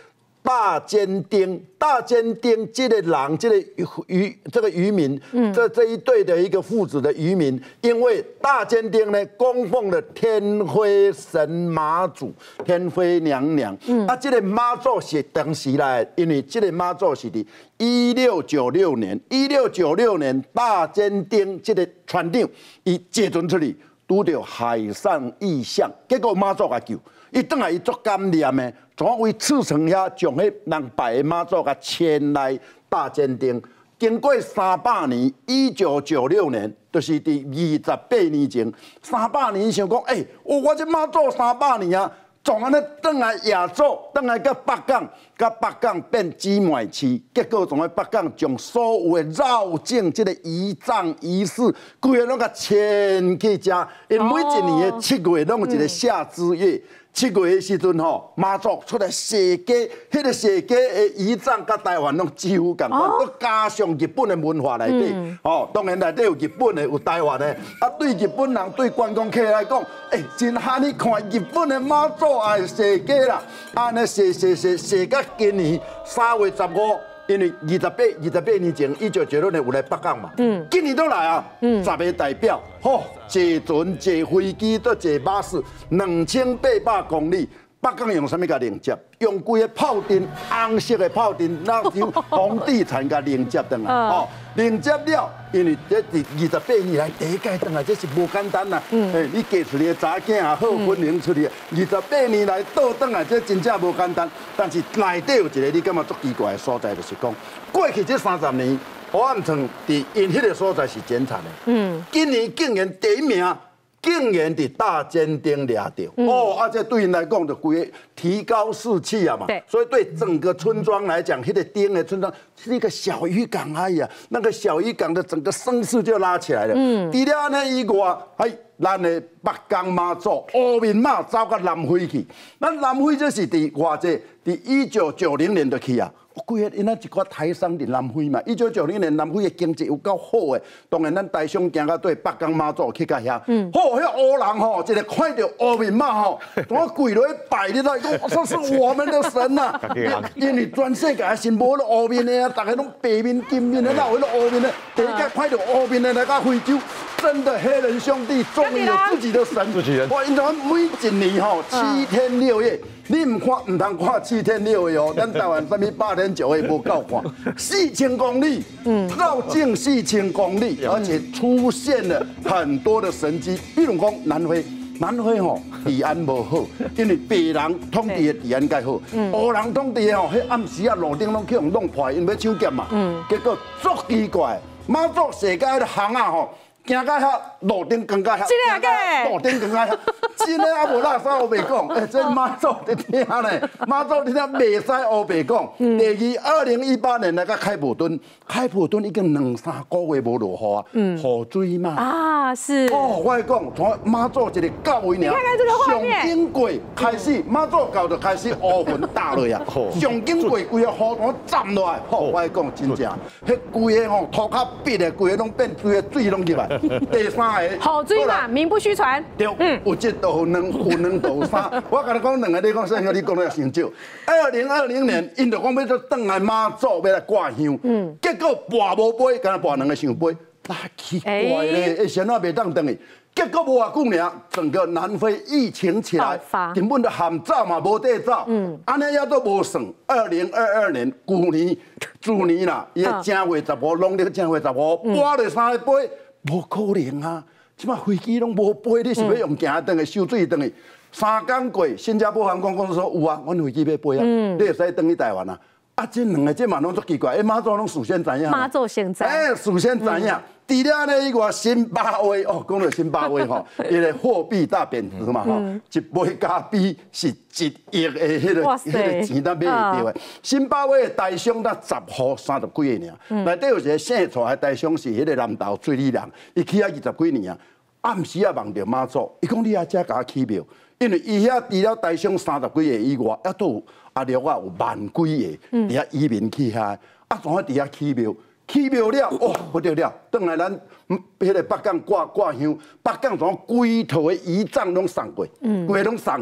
大尖町，大尖町这个人，这个渔这个渔民，嗯，这这一对的一个父子的渔民，因为大尖町呢供奉了天妃神妈祖、天妃娘娘，嗯，啊，这个妈祖是当时来，因为这个妈祖是的一六九六年，一六九六年大尖町这个船长伊坐船出去，拄到海上异象，结果妈祖甲救。伊转来伊足感念的，从为赤城遐将迄人拜的妈祖甲迁来大尖町。经过三百年，一九九六年，就是伫二十八年前，三百年想讲，哎、欸，哦，我这妈祖三百年啊，从安尼转来亚洲，转来到北港，甲北港变姊妹市，结果从咧北港将所有的绕境这个仪仗仪式，规个拢甲迁去遮，因每一年的七月拢有一个夏之月。七月的时阵吼，妈祖出来设计，迄个设计的仪仗，甲台湾拢几乎共款，都加上日本的文化内底。哦，当然内底有日本的，有台湾的。啊，对日本人、对观光客来讲，诶，真哈你看日本的妈祖也设计啦，安尼设设设设到今年三月十五。因为二十八、二十八年前，一九九六年有来北港嘛，嗯，今年都来啊，嗯，十个代表，吼，坐船、坐飞机、都坐巴士，两千八百公里。北港用什么甲连接？用规个炮阵，红色的炮阵，那像房地产甲连接转来，哦，连接了，因为这是二十八年来第一届转来，这是无简单呐。嗯，诶，你嫁出去的查囝也好，婚姻出去，二十八年来倒转来，这真正无简单。但是内底有一个你感觉足奇怪的所在，就是讲过去这三十年，湖岸村伫因迄个所在是减产的。嗯，今年竟然第一名。竟然伫大尖町抓到、嗯、哦，啊，这对因来讲就规个提高士气啊嘛。对，所以对整个村庄来讲，迄、那个町的村庄是一个小渔港而已啊，那个小渔港的整个声势就拉起来了。嗯，除了呢以外，哎，咱的北港妈祖乌面马走到南非去，咱南非这是伫偌济，伫一九九零年就去啊。规个因那一寡台商伫南非嘛，一九九零年南非的经济有够好诶，当然咱台商行到对北港妈祖去到遐，嗯，好，迄乌人吼，一个看到乌面马吼，怎啊跪落去拜你来讲，这是我们的神呐、啊，因为全世界是无了乌面的啊，大家拢白面金面的，哪有迄个乌面的？第一个看到乌面的来到非洲，真的黑人兄弟终于有自己的神，自己人，哇，因为每一年吼七天六夜。你唔看唔通看七天六夜哦，咱台湾什么八天九夜无够看，四千公里，嗯，绕境四千公里，而且出现了很多的神迹，比如讲南非，南非吼治安无好，因为白人统治的治安介好，黑人统治的吼，迄暗时啊路顶拢去用弄破，因为要抢劫嘛，嗯，结果足奇怪，马祖世界的巷啊吼。行到遐路顶更加遐， 真的假？ 路顶更加遐，真的啊无拉啥乌白讲，哎，这妈祖在听呢，妈祖你听袂使乌白讲。第二，二零一八年那个开普敦，开普敦已经两三个月无落雨啊，嗯，雨水嘛。啊，是。哦，我讲，从妈祖一个到位呢，你看看这个画面，上经过开始，妈祖到就开始乌云打落呀，上经过规个雨团站落来，好，我讲真正，迄规个吼涂骹闭的，规个拢变规个水拢入来。第三个好追嘛，名不虚传。 对，嗯，有一道两，有两道三。我跟你讲两个，你讲啥？你讲了成少。二零二零年，因就讲要做转来妈祖要来挂香，嗯，结果跋无杯，敢若跋两个香杯，那奇怪咧，诶，先啊袂当转去。结果无偌久尔，整个南非疫情起来，根本就喊走嘛，无得走。嗯，安尼也都无算。二零二二年，旧年、猪年啦，伊个正月十五，农历正月十五，跋了三个杯。无可能啊！即摆飞机拢无飞，你是要用行登去收水登去？三工过，新加坡航空公司说有啊，阮飞机要飞啊，你会使登去台湾啊。啊，这两个这嘛拢足奇怪，哎，妈祖拢事先知影。 妈祖先知。 哎，事先知影。除了呢以外，辛巴威哦，讲到辛巴威吼，伊个货币大贬值嘛吼，一杯咖啡是一亿的迄个迄个钱咱买会到的。辛巴威的台商才十户三十几个尔，内底有一个姓蔡的台商是迄个南投水里人，伊去遐二十几年啊，暗时啊望着妈祖，伊讲你遐遮甲起庙，因为伊遐除了台商三十几个以外，还都有阿廖啊有万几个伫遐移民去遐，啊从遐伫遐起庙。起庙了，哦，不得了！等来咱迄个北港挂挂香，北港从规套的仪仗拢送过，规拢送去。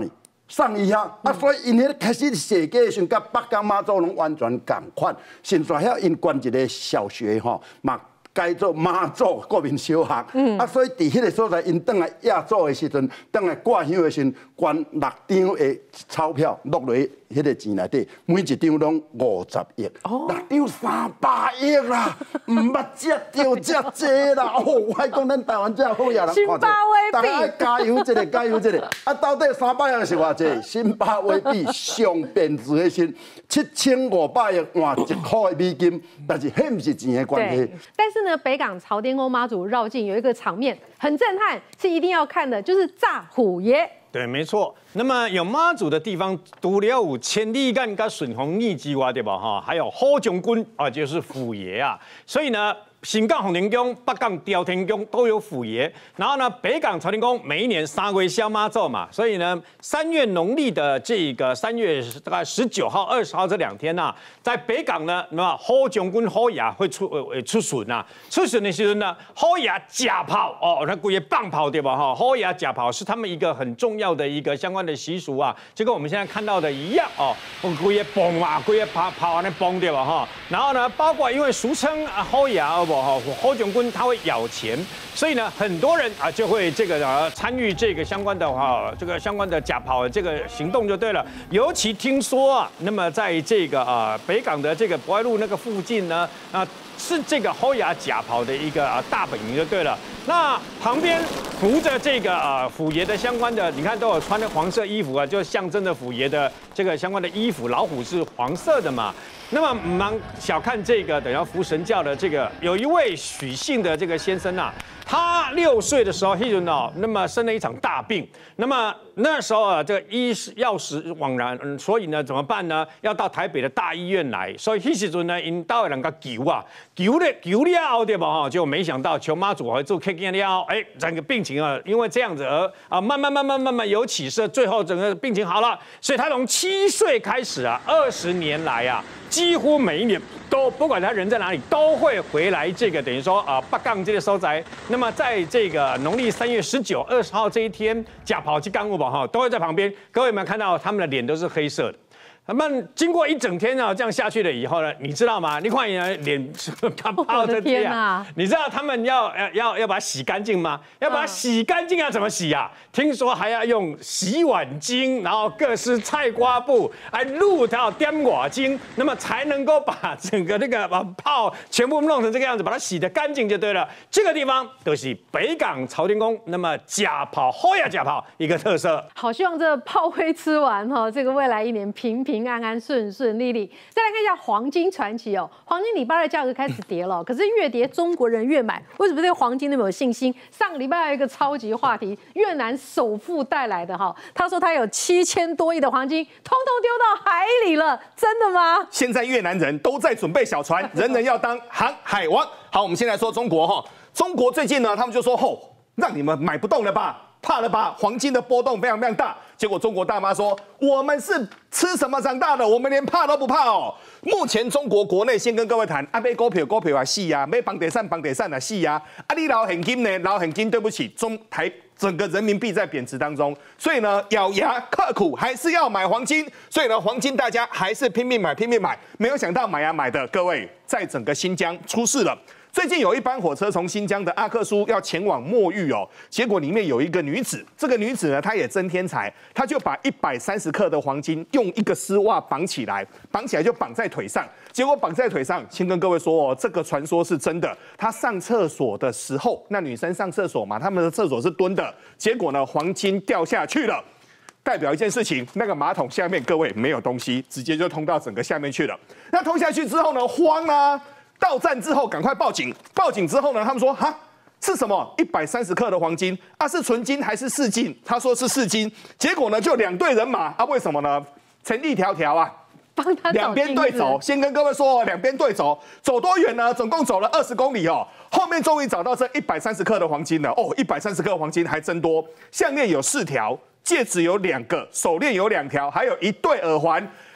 送伊遐，啊，所以因迄开始设计的时候，甲北港妈祖拢完全共款。现在遐因关一个小学吼，嘛改做妈祖国民小学。嗯。啊，所以伫迄个所在，因倒来亚洲的时阵，倒来挂香的时阵，捐六张的钞票落落迄个钱内底，每一张拢五十亿，六张三百亿啦，唔捌食到遮济啦！哦，我讲咱台湾遮好呀，人看者，大家加油一个，加油一个！啊，到底三百亿是偌济？新巴威币上贬值的时，七千五百亿换一块的美金，但是迄唔是钱的关系。 但是呢，北港朝天宫妈祖绕境有一个场面很震撼，是一定要看的，就是炸虎爷。 对，没错。那么有妈祖的地方，除了有千里眼跟顺风逆之外，对吧？哈，还有虎将军啊，就是虎爷啊。所以呢，新港红天宫、北港朝天宫都有虎爷。然后呢，北港朝天宫每一年三月消妈祖嘛，所以呢，三月农历的这个三月大概十九号、二十号这两天呐、啊，在北港呢，那么虎将军虎爷会出呃出巡啊。出巡的时候呢，虎爷假跑哦，那规个棒跑对吧？哈，虎爷假跑是他们一个很重要的一个相关的习俗啊，就跟我们现在看到的一样哦，规个蹦啊，规个跑跑完那蹦对吧？哈，然后呢，包括因为俗称啊虎爷哦不哈，虎将军他会咬钱，所以呢，很多人啊就会这个啊参与这个相关的哈这个相关的假跑这个行动就对了。尤其听说啊，那么在这个啊北港的这个博爱路那个附近呢，啊是这个虎爷假跑的一个啊大本营就对了。那旁边扶着这个啊虎爷的相关的，你看都有穿的黄色衣服啊，就象征着虎爷的这个相关的衣服，老虎是黄色的嘛。那么唔忙小看这个等于福神教的这个，有一位许姓的这个先生啊，他六岁的时候，迄阵哦，那么生了一场大病，那么那时候啊，这个医药石枉然，嗯，所以呢怎么办呢？要到台北的大医院来，所以迄时阵呢，因到的人个求啊，求了求了后对吧？哈，就没想到求妈祖会做 K K 了，哎，整个病情啊，因为这样子而啊，慢慢慢慢慢慢有起色，最后整个病情好了，所以他从七岁开始啊，二十年来啊。几乎每一年都不管他人在哪里，都会回来这个等于说啊北港这个所在。那么在这个农历三月十九、二十号这一天，假跑去港务吧哈，都会在旁边。各位有没有看到他们的脸都是黑色的？他们经过一整天啊这样下去了以后呢，你知道吗？你看人脸泡成这样，你知道他们要要要要把它洗干净吗？要把它洗干净要怎么洗啊？听说还要用洗碗巾，然后各式菜瓜布，还入到点瓦巾，那么才能够把整个那个把泡全部弄成这个样子，把它洗得干净就对了。这个地方都是北港朝天宫，那么假跑虎爷假跑一个特色。 好，希望这炮灰吃完哈，这个未来一年平平。平安安顺顺利利。再来看一下黄金传奇哦，黄金礼拜二价格开始跌了，可是越跌中国人越买，为什么对黄金那么有信心？上个礼拜有一个超级话题，越南首富带来的哈，他说他有七千多亿的黄金，通通丢到海里了，真的吗？ 现在越南人都在准备小船，人人要当航海王。好，我们先来说中国哈，中国最近呢，他们就说吼，让你们买不动了吧？怕了吧？黄金的波动非常非常大。结果中国大妈说：“我们是吃什么长大的？我们连怕都不怕哦。”目前中国国内先跟各位谈，啊，买股票股票啊细呀，买房地产房地产啊细呀，啊，你捞现金呢？捞现金，对不起，中台整个人民币在贬值当中，所以呢，咬牙刻苦还是要买黄金。所以呢，黄金大家还是拼命买，拼命买。没有想到买啊买的，各位在整个新疆出事了。最近有一班火车从新疆的阿克苏要前往墨玉哦，结果里面有一个女子，这个女子呢，她也真天才，她就把一百三十克的黄金用一个丝袜绑起来，绑起来就绑在腿上，结果绑在腿上，先跟各位说哦，这个传说是真的。她上厕所的时候，那女生上厕所嘛，他们的厕所是蹲的，结果呢，黄金掉下去了。代表一件事情，那个马桶下面各位没有东西，直接就通到整个下面去了。那通下去之后呢，慌啊！到站之后赶快报警，报警之后呢，他们说哈是什么？一百三十克的黄金啊，是纯金还是市金？他说是市金，结果呢就两队人马啊，为什么呢？成一条条啊， 帮他两边对走。先跟各位说哦，两边对走，走多远呢？总共走了二十公里哦。后面终于找到这一百三十克的黄金了哦，一百三十克黄金还真多，项链有四条，戒指有两个，手链有两条，还有一对耳环。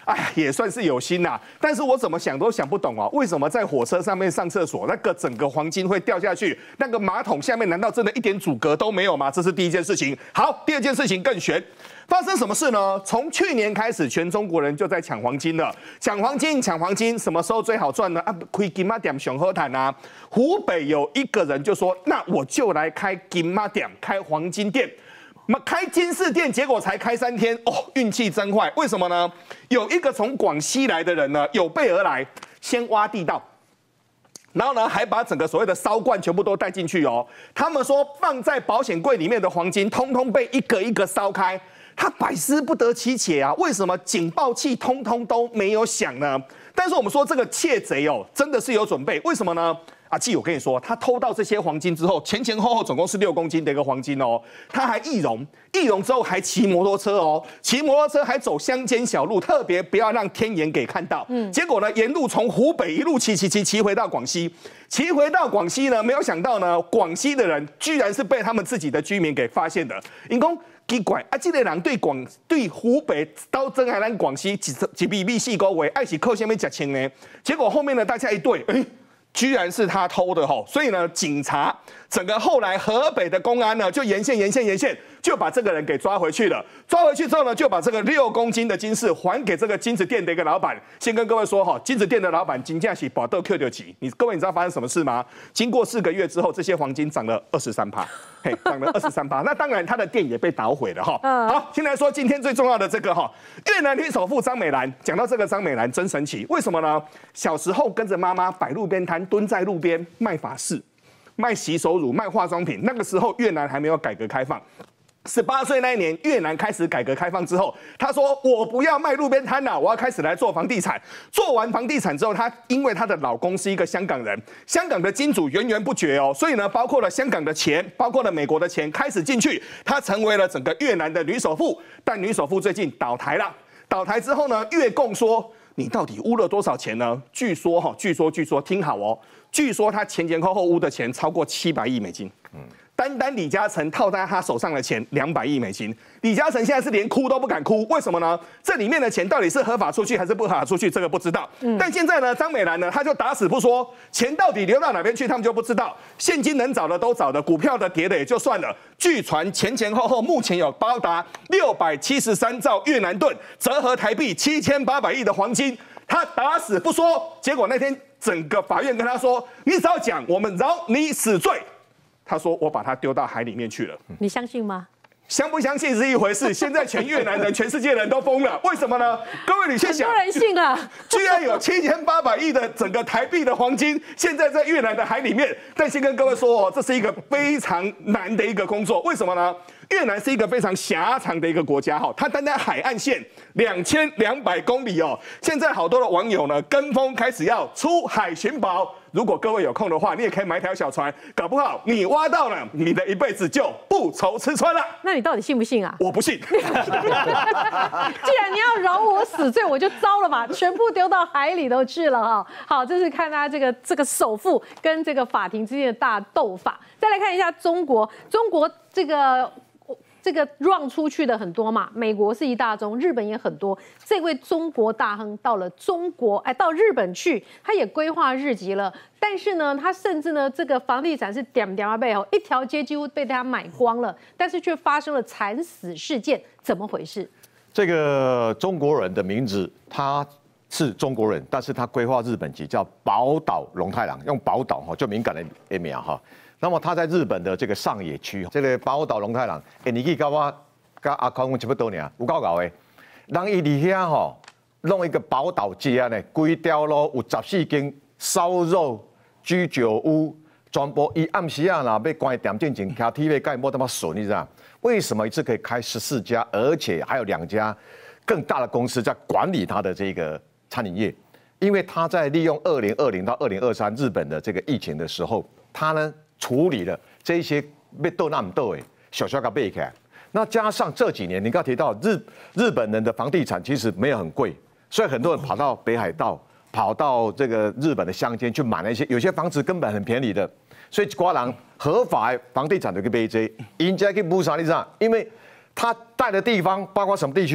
哎呀，也算是有心呐。但是我怎么想都想不懂啊，为什么在火车上面上厕所，那个整个黄金会掉下去？那个马桶下面难道真的一点阻隔都没有吗？这是第一件事情。好，第二件事情更悬。发生什么事呢？从去年开始，全中国人就在抢黄金了。抢黄金，抢黄金，什么时候最好赚呢？啊，开金马店熊喝谈啊。湖北有一个人就说，那我就来开金马店，开黄金店。那开金饰店，结果才开三天，哦，运气真坏。为什么呢？有一个从广西来的人呢，有备而来，先挖地道。然后呢，还把整个所谓的烧罐全部都带进去哦。他们说放在保险柜里面的黄金，通通被一个一个烧开。他百思不得其解啊，为什么警报器通通都没有响呢？但是我们说这个窃贼哦，真的是有准备，为什么呢？阿纪，我跟你说，他偷到这些黄金之后，前前后后总共是六公斤的一个黄金哦，他还易容，易容之后还骑摩托车哦，骑摩托车还走乡间小路，特别不要让天眼给看到。嗯，结果呢，沿路从湖北一路骑骑骑骑回到广西，骑回到广西呢，没有想到呢，广西的人居然是被他们自己的居民给发现的，因公。奇怪啊！这个人对广对湖北到真海南广西几几笔笔细沟为爱起扣下面假钱呢？结果后面呢，大家一对，哎，居然是他偷的吼！所以呢，警察整个后来河北的公安呢，就沿线沿线沿线就把这个人给抓回去了。抓回去之后呢，就把这个六公斤的金饰还给这个金子店的一个老板。先跟各位说哈，金子店的老板金价是保豆 Q 六级。你各位你知道发生什么事吗？经过四个月之后，这些黄金涨了二十三趴。嘿，涨了二十三趴，那当然他的店也被捣毁了哈。好，先来说今天最重要的这个哈，越南女首富张美兰。讲到这个张美兰真神奇，为什么呢？小时候跟着妈妈摆路边摊，蹲在路边卖法式、卖洗手乳、卖化妆品。那个时候越南还没有改革开放。十八岁那一年，越南开始改革开放之后，他说：“我不要卖路边摊了，我要开始来做房地产。”做完房地产之后，她因为她的老公是一个香港人，香港的金主源源不绝哦，所以呢，包括了香港的钱，包括了美国的钱，开始进去，她成为了整个越南的女首富。但女首富最近倒台了，倒台之后呢，越共说：“你到底污了多少钱呢？”据说哈，据说据说，听好哦，据说他前前后后污的钱超过七百亿美金。嗯。单单李嘉诚套在他手上的钱两百亿美金，李嘉诚现在是连哭都不敢哭，为什么呢？这里面的钱到底是合法出去还是不合法出去，这个不知道。嗯、但现在呢，张美兰呢，他就打死不说，钱到底流到哪边去，他们就不知道。现金能找的都找的，股票的跌的也就算了。据传前前后后目前有高达六百七十三兆越南盾，折合台币七千八百亿的黄金，他打死不说。结果那天整个法院跟他说：“你只要讲，我们饶你死罪。”他说：“我把它丢到海里面去了。” 你相信吗？ 相不相信是一回事。现在全越南人、全世界人都疯了，为什么呢？各位，你去想， 很多人信了， 居然有七千八百亿的整个台币的黄金，现在在越南的海里面。但先跟各位说哦，这是一个非常难的一个工作。为什么呢？越南是一个非常狭长的一个国家哈，它单单海岸线两千两百公里哦。现在好多的网友呢，跟风开始要出海寻宝。如果各位有空的话，你也可以买一条小船，搞不好你挖到了，你的一辈子就不愁吃穿了。 那你到底信不信啊？ 我不信。 既然你要饶我死罪，我就糟了嘛，全部丢到海里头去了哈。好，这是看他这个这个首富跟这个法庭之间的大斗法。再来看一下中国，中国这个。这个让出去的很多嘛，美国是一大宗，日本也很多。这位中国大亨到了中国，哎，到日本去，他也规划日籍了。但是呢，他甚至呢，这个房地产是点点啊背后一条街几乎被他买光了，但是却发生了惨死事件，怎么回事？ 这个中国人的名字，他是中国人，但是他规划日本籍，叫宝岛龙太郎，用宝岛哈，就敏感的 A 苗哈。那么他在日本的这个上野区，这个宝岛龙太郎，哎，你去跟我跟阿康差不多呢，有够搞的。人伊伫遐吼，弄一个宝岛街呢，规条路有十四间烧肉居酒屋，全部伊暗时啊，若要关店进前，K T V 盖无他妈损，你知道？为什么一次可以开十四家，而且还有两家更大的公司在管理他的这个餐饮业？因为他在利用二零二零到二零二三日本的这个疫情的时候，他呢。处理了这些被斗那么斗诶，小小个背起来。那加上这几年，你刚提到日日本人的房地产其实没有很贵，所以很多人跑到北海道、跑到这个日本的乡间去买那些，有些房子根本很便宜的。所以瓜郎合法房地产的一个 B J， 人家去补啥你知道？因为他带的地方包括什么地区？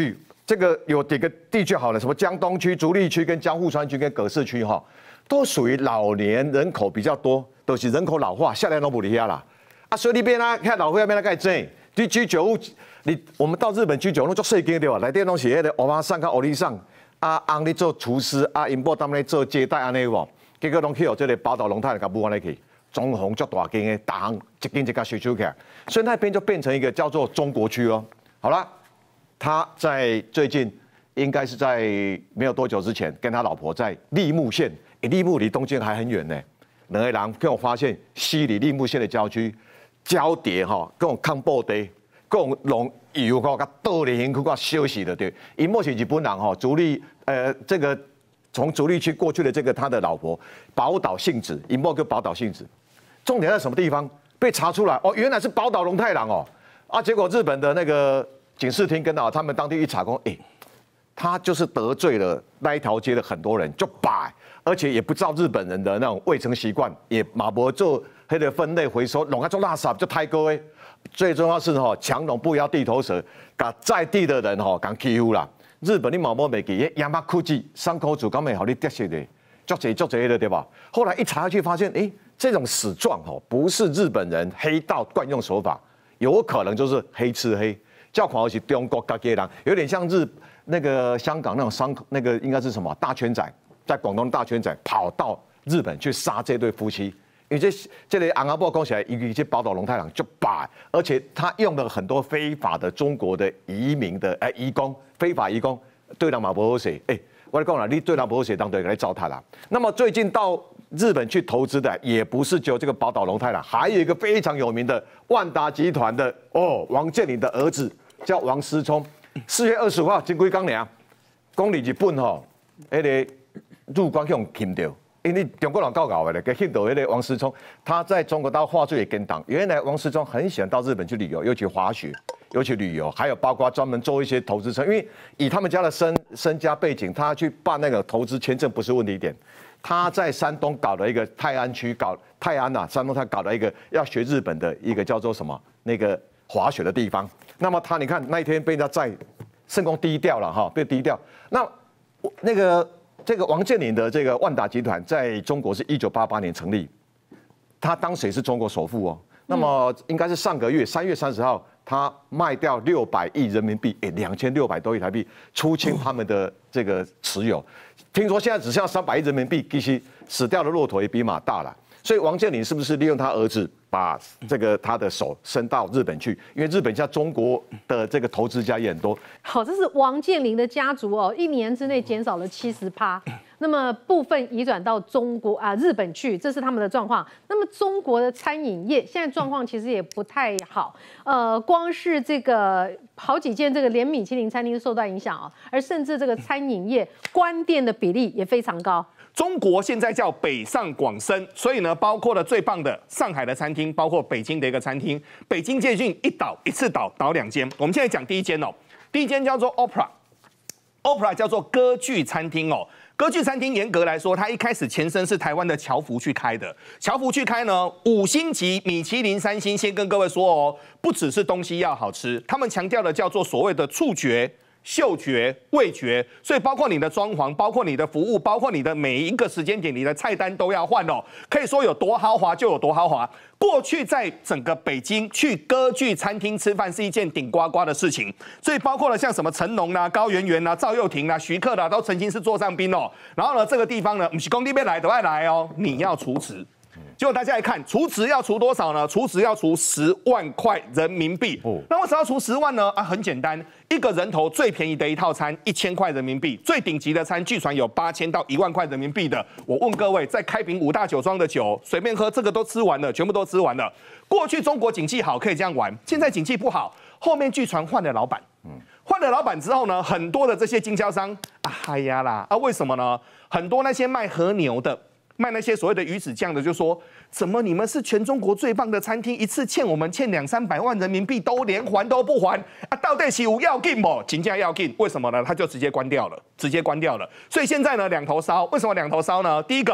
这个有几个地区好了，什么江东区、竹立区、跟江户川区、跟葛饰区哈，都属于老年人口比较多，都、就是人口老化，下来都不离下啦。啊，所以你变啦，看老岁变啦，该整。你居酒屋，你我们到日本居酒屋做设计对吧？内底拢是迄个欧巴桑、甲欧丽桑，啊，翁咧做厨师，啊，因某当咧做接待安尼无，结果拢去哦，这个宝岛龙太甲补安尼去。中红足大间的，大行一间一家修修起来，所以那边就变成一个叫做中国区哦。好了，他在最近应该是在没有多久之前，跟他老婆在立木县，欸、立木离东京还很远呢。两个人跟我发现西里立木县的郊区，交叠哈，跟我康布地，跟我弄油个个倒立行去个休息的对。因目前日本人哈，主力呃这个从竹立区过去的这个他的老婆宝岛幸子，因某叫宝岛幸子。重点在什么地方？被查出来哦，原来是宝岛龙太郎哦，啊，结果日本的那个警视厅跟到他们当地一查说，哎，他就是得罪了那一条街的很多人，就把，而且也不照日本人的那种卫生习惯，也马博做黑的分类回收，弄啊做垃圾就太高哎，最重要是哈，强龙不咬地头蛇，把在地的人哈敢欺负啦。日本你毛毛没记，亚马库基山口组刚没好你得些的，做这做这的对吧？后来一查下去发现，哎。这种死状哦，不是日本人黑道惯用手法，有可能就是黑吃黑，叫狂是中国自己人，有点像日那个香港那种商那个应该是什么大圈仔，在广东大圈仔跑到日本去杀这对夫妻，因为这这类昂阿波讲起来，一些宝岛龙太郎就把，而且他用了很多非法的中国的移民的哎移工，非法移工对人马不好写，哎，我讲了，你对人不好写，当对来糟蹋啦。那么最近到日本去投资的也不是只有这个宝岛龙太郎，还有一个非常有名的万达集团的哦，王健林的儿子叫王思聪。四月二十五号，金龟刚娘，公里日本吼，那个入关用擒到，因为中国人搞搞的，给擒到那个王思聪，他在中国大陆话剧也跟党。原来王思聪很喜欢到日本去旅游，尤其滑雪，尤其旅游，还有包括专门做一些投资车，因为以他们家的身身家背景，他去办那个投资签证不是问题点。他在山东搞了一个泰安区，搞泰安呐、啊，山东他搞了一个要学日本的一个叫做什么那个滑雪的地方。那么他你看那一天被人家在圣公低调了哈，被低调。那那个这个王健林的这个万达集团在中国是一九八八年成立，他当时也是中国首富哦。那么应该是上个月三月三十号，他卖掉六百亿人民币，哎，两千六百多亿台币，出清他们的这个持有。听说现在只剩下三百亿人民币，其实死掉的骆驼也比马大了。所以王健林是不是利用他儿子把这个他的手伸到日本去？因为日本像中国的这个投资家也很多。 好，这是王健林的家族哦，一年之内减少了七十趴。那么部分移转到中国啊日本去，这是他们的状况。那么中国的餐饮业现在状况其实也不太好，呃，光是这个好几间这个连米其林餐厅受到影响啊，而甚至这个餐饮业关店的比例也非常高。 中国现在叫北上广深，所以呢，包括了最棒的上海的餐厅，包括北京的一个餐厅。北京最近一倒一次倒倒两间，我们现在讲第一间哦，第一间叫做 Opera，Opera 叫做歌剧餐厅哦。歌剧餐厅严格来说，它一开始前身是台湾的侨福去开的。侨福去开呢，五星级米其林三星，先跟各位说哦，不只是东西要好吃，他们强调的叫做所谓的触觉、嗅觉、味觉，所以包括你的装潢，包括你的服务，包括你的每一个时间点，你的菜单都要换哦。可以说有多豪华就有多豪华。过去在整个北京去歌剧餐厅吃饭是一件顶呱呱的事情，所以包括了像什么成龙啦、高圆圆啦、赵又廷啦、徐克啦，都曾经是座上宾哦。然后呢，这个地方呢，不是工地边来都爱来哦，你要除职。结果大家来看，除职要除多少呢？除职要除十万块人民币。哦，那为什么要除十万呢？啊，很简单，一个人头最便宜的一套餐一千块人民币，最顶级的餐据传有八千到一万块人民币的。我问各位，在开瓶五大酒庄的酒，随便喝，这个都吃完了，全部都吃完了。过去中国景气好可以这样玩，现在景气不好，后面据传换了老板。嗯，换了老板之后呢，很多的这些经销商啊，嗨呀啦啊，为什么呢？很多那些卖和牛的。卖那些所谓的鱼子酱的，就说怎么你们是全中国最棒的餐厅，一次欠我们欠两三百万人民币，都连还都不还啊！到底是有要紧不？金价要紧，为什么呢？他就直接关掉了，直接关掉了。所以现在呢，两头烧。为什么两头烧呢？第一个，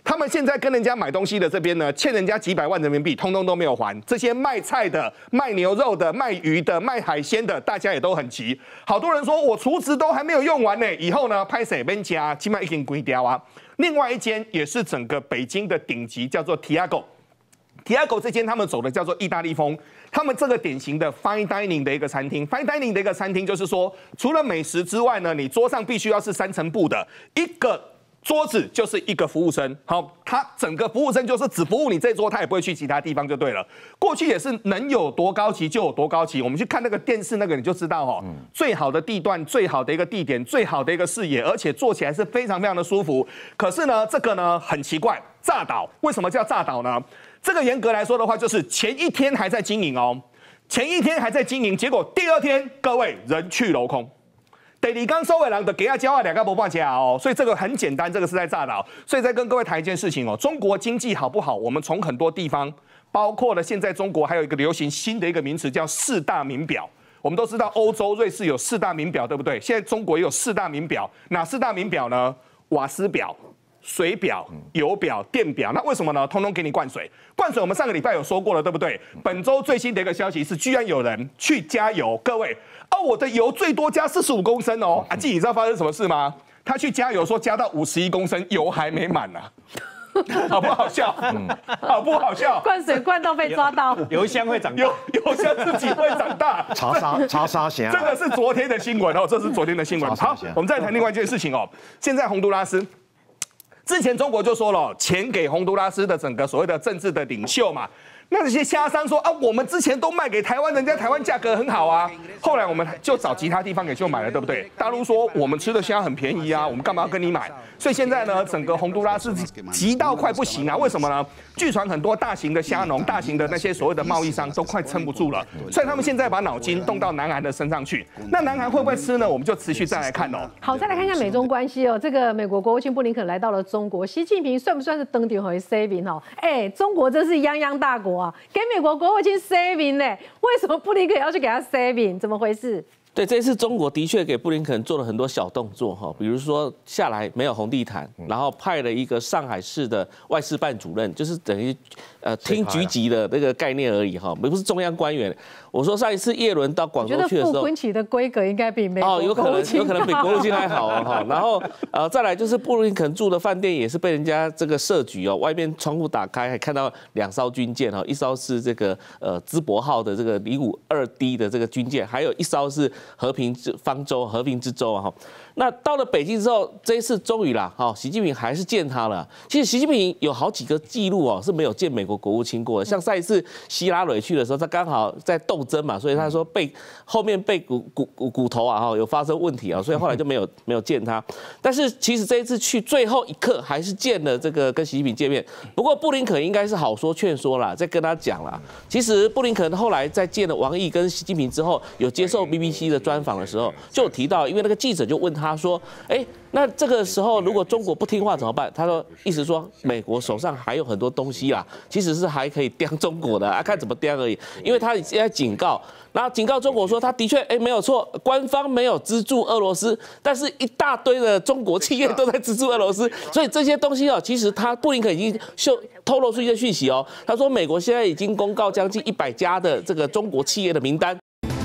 他们现在跟人家买东西的这边呢，欠人家几百万人民币，通通都没有还。这些卖菜的、卖牛肉的、卖鱼的、卖海鲜的，大家也都很急。好多人说我厨子都还没有用完呢，以后呢，拍谁边家起码已经关掉啊。另外一间也是整个北京的顶级，叫做 Tiago。Tiago 这间他们走的叫做意大利风，他们这个典型的 fine dining 的一个餐厅 ，fine dining 的一个餐厅就是说，除了美食之外呢，你桌上必须要是三层布的一个。桌子就是一个服务生，好，他整个服务生就是只服务你这桌，他也不会去其他地方就对了。过去也是能有多高级就有多高级，我们去看那个电视那个你就知道哦，最好的地段、最好的一个地点、最好的一个视野，而且坐起来是非常非常的舒服。可是呢，这个呢很奇怪，炸岛为什么叫炸岛呢？这个严格来说的话，就是前一天还在经营哦，前一天还在经营，结果第二天各位人去楼空。第二天收尾人的给他交啊两个不半价哦，所以这个很简单，这个是在炸岛。所以再跟各位谈一件事情哦，中国经济好不好？我们从很多地方，包括了现在中国还有一个流行新的一个名词叫四大名表。我们都知道欧洲瑞士有四大名表，对不对？现在中国也有四大名表，哪四大名表呢？瓦斯表、水表、油表、电表。那为什么呢？通通给你灌水。灌水我们上个礼拜有说过了，对不对？本周最新的一个消息是，居然有人去加油，各位。啊，我的油最多加四十五公升哦！啊，季，你知道发生什么事吗？他去加油说加到五十一公升，油还没满呢、啊，好不好笑？嗯，好不好笑？ 灌水灌到被抓到， 油箱会长大， 油油箱自己会长大。 查沙查沙峡， 这个是昨天的新闻哦，这是昨天的新闻。好，我们再谈另外一件事情哦。现在洪都拉斯，之前中国就说了，钱给洪都拉斯的整个所谓的政治的领袖嘛。那这些虾商说啊，我们之前都卖给台湾，人家台湾价格很好啊。后来我们就找其他地方给就买了，对不对？大陆说我们吃的虾很便宜啊，我们干嘛要跟你买？所以现在呢，整个洪都拉斯急到快不行啊。为什么呢？据传很多大型的虾农、大型的那些所谓的贸易商都快撑不住了，所以他们现在把脑筋动到南韩的身上去。那南韩会不会吃呢？我们就持续再来看哦。 好，再来看一下美中关系哦。这个美国国务卿布林肯来到了中国，习近平算不算是登顶回 saving 哦？哎，中国真是泱泱大国啊，给美国国务卿 saving 呢？为什么布林肯要去给他 saving？ 怎么回事？ 对，这次中国的确给布林肯做了很多小动作哈，比如说下来没有红地毯，然后派了一个上海市的外事办主任，就是等于呃厅局级的那个概念而已哈，不是中央官员。我说上一次叶伦到广州去的时候， 傅昆萁的规格应该比美国哦，有可能有可能比国务卿还好哦哈。然后呃再来就是布林肯住的饭店也是被人家这个设局哦，外面窗户打开还看到两艘军舰哈，一艘是这个呃淄博号的这个零五二 D 的这个军舰，还有一艘是和平之方舟、和平之舟啊哈。那到了北京之后，这一次终于啦，哈，习近平还是见他了。其实习近平有好几个记录哦是没有见美国国务卿过的，像上一次希拉蕊去的时候，他刚好在斗争嘛，所以他说背后面背骨骨骨骨头啊哈有发生问题啊，所以后来就没有没有见他。但是其实这一次去最后一刻还是见了这个跟习近平见面。不过布林肯应该是好说劝说啦，再跟他讲啦。其实布林肯后来在见了王毅跟习近平之后，有接受 B B C 的专访的时候，就有提到，因为那个记者就问他。他说：“哎，那这个时候如果中国不听话怎么办？”他说：“意思说美国手上还有很多东西啦，其实是还可以刁中国的啊，看怎么刁而已。因为他现在警告，然后警告中国说，他的确哎没有错，官方没有资助俄罗斯，但是一大堆的中国企业都在资助俄罗斯，所以这些东西哦，其实他布林肯已经秀透露出一些讯息哦。他说美国现在已经公告将近一百家的这个中国企业的名单。”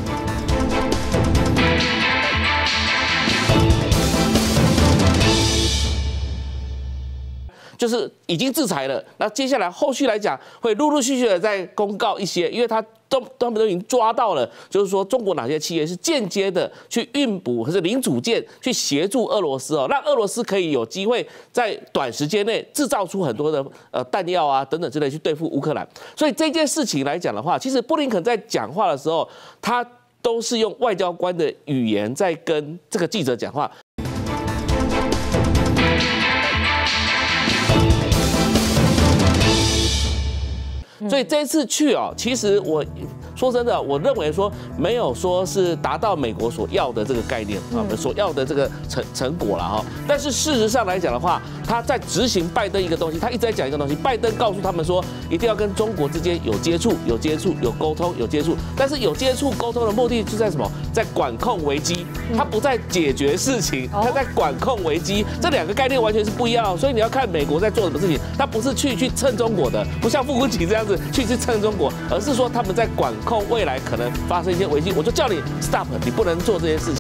就是已经制裁了，那接下来后续来讲会陆陆续续的再公告一些，因为他都他们都已经抓到了，就是说中国哪些企业是间接的去运补或者零组件去协助俄罗斯哦，让俄罗斯可以有机会在短时间内制造出很多的呃弹药啊等等之类去对付乌克兰。所以这件事情来讲的话，其实布林肯在讲话的时候，他都是用外交官的语言在跟这个记者讲话。所以这一次去哦，其实我说真的，我认为说没有说是达到美国所要的这个概念啊，所要的这个成成果了哈。但是事实上来讲的话，他在执行拜登一个东西，他一直在讲一个东西，拜登告诉他们说，一定要跟中国之间有接触、有接触、有沟通、有接触。但是有接触、沟通的目的是在什么？在管控危机，他不在解决事情，他在管控危机。这两个概念完全是不一样，所以你要看美国在做什么事情，他不是去去蹭中国的，不像傅昆萁这样子去去蹭中国，而是说他们在管控未来可能发生一些危机，我就叫你 stop， 你不能做这些事情。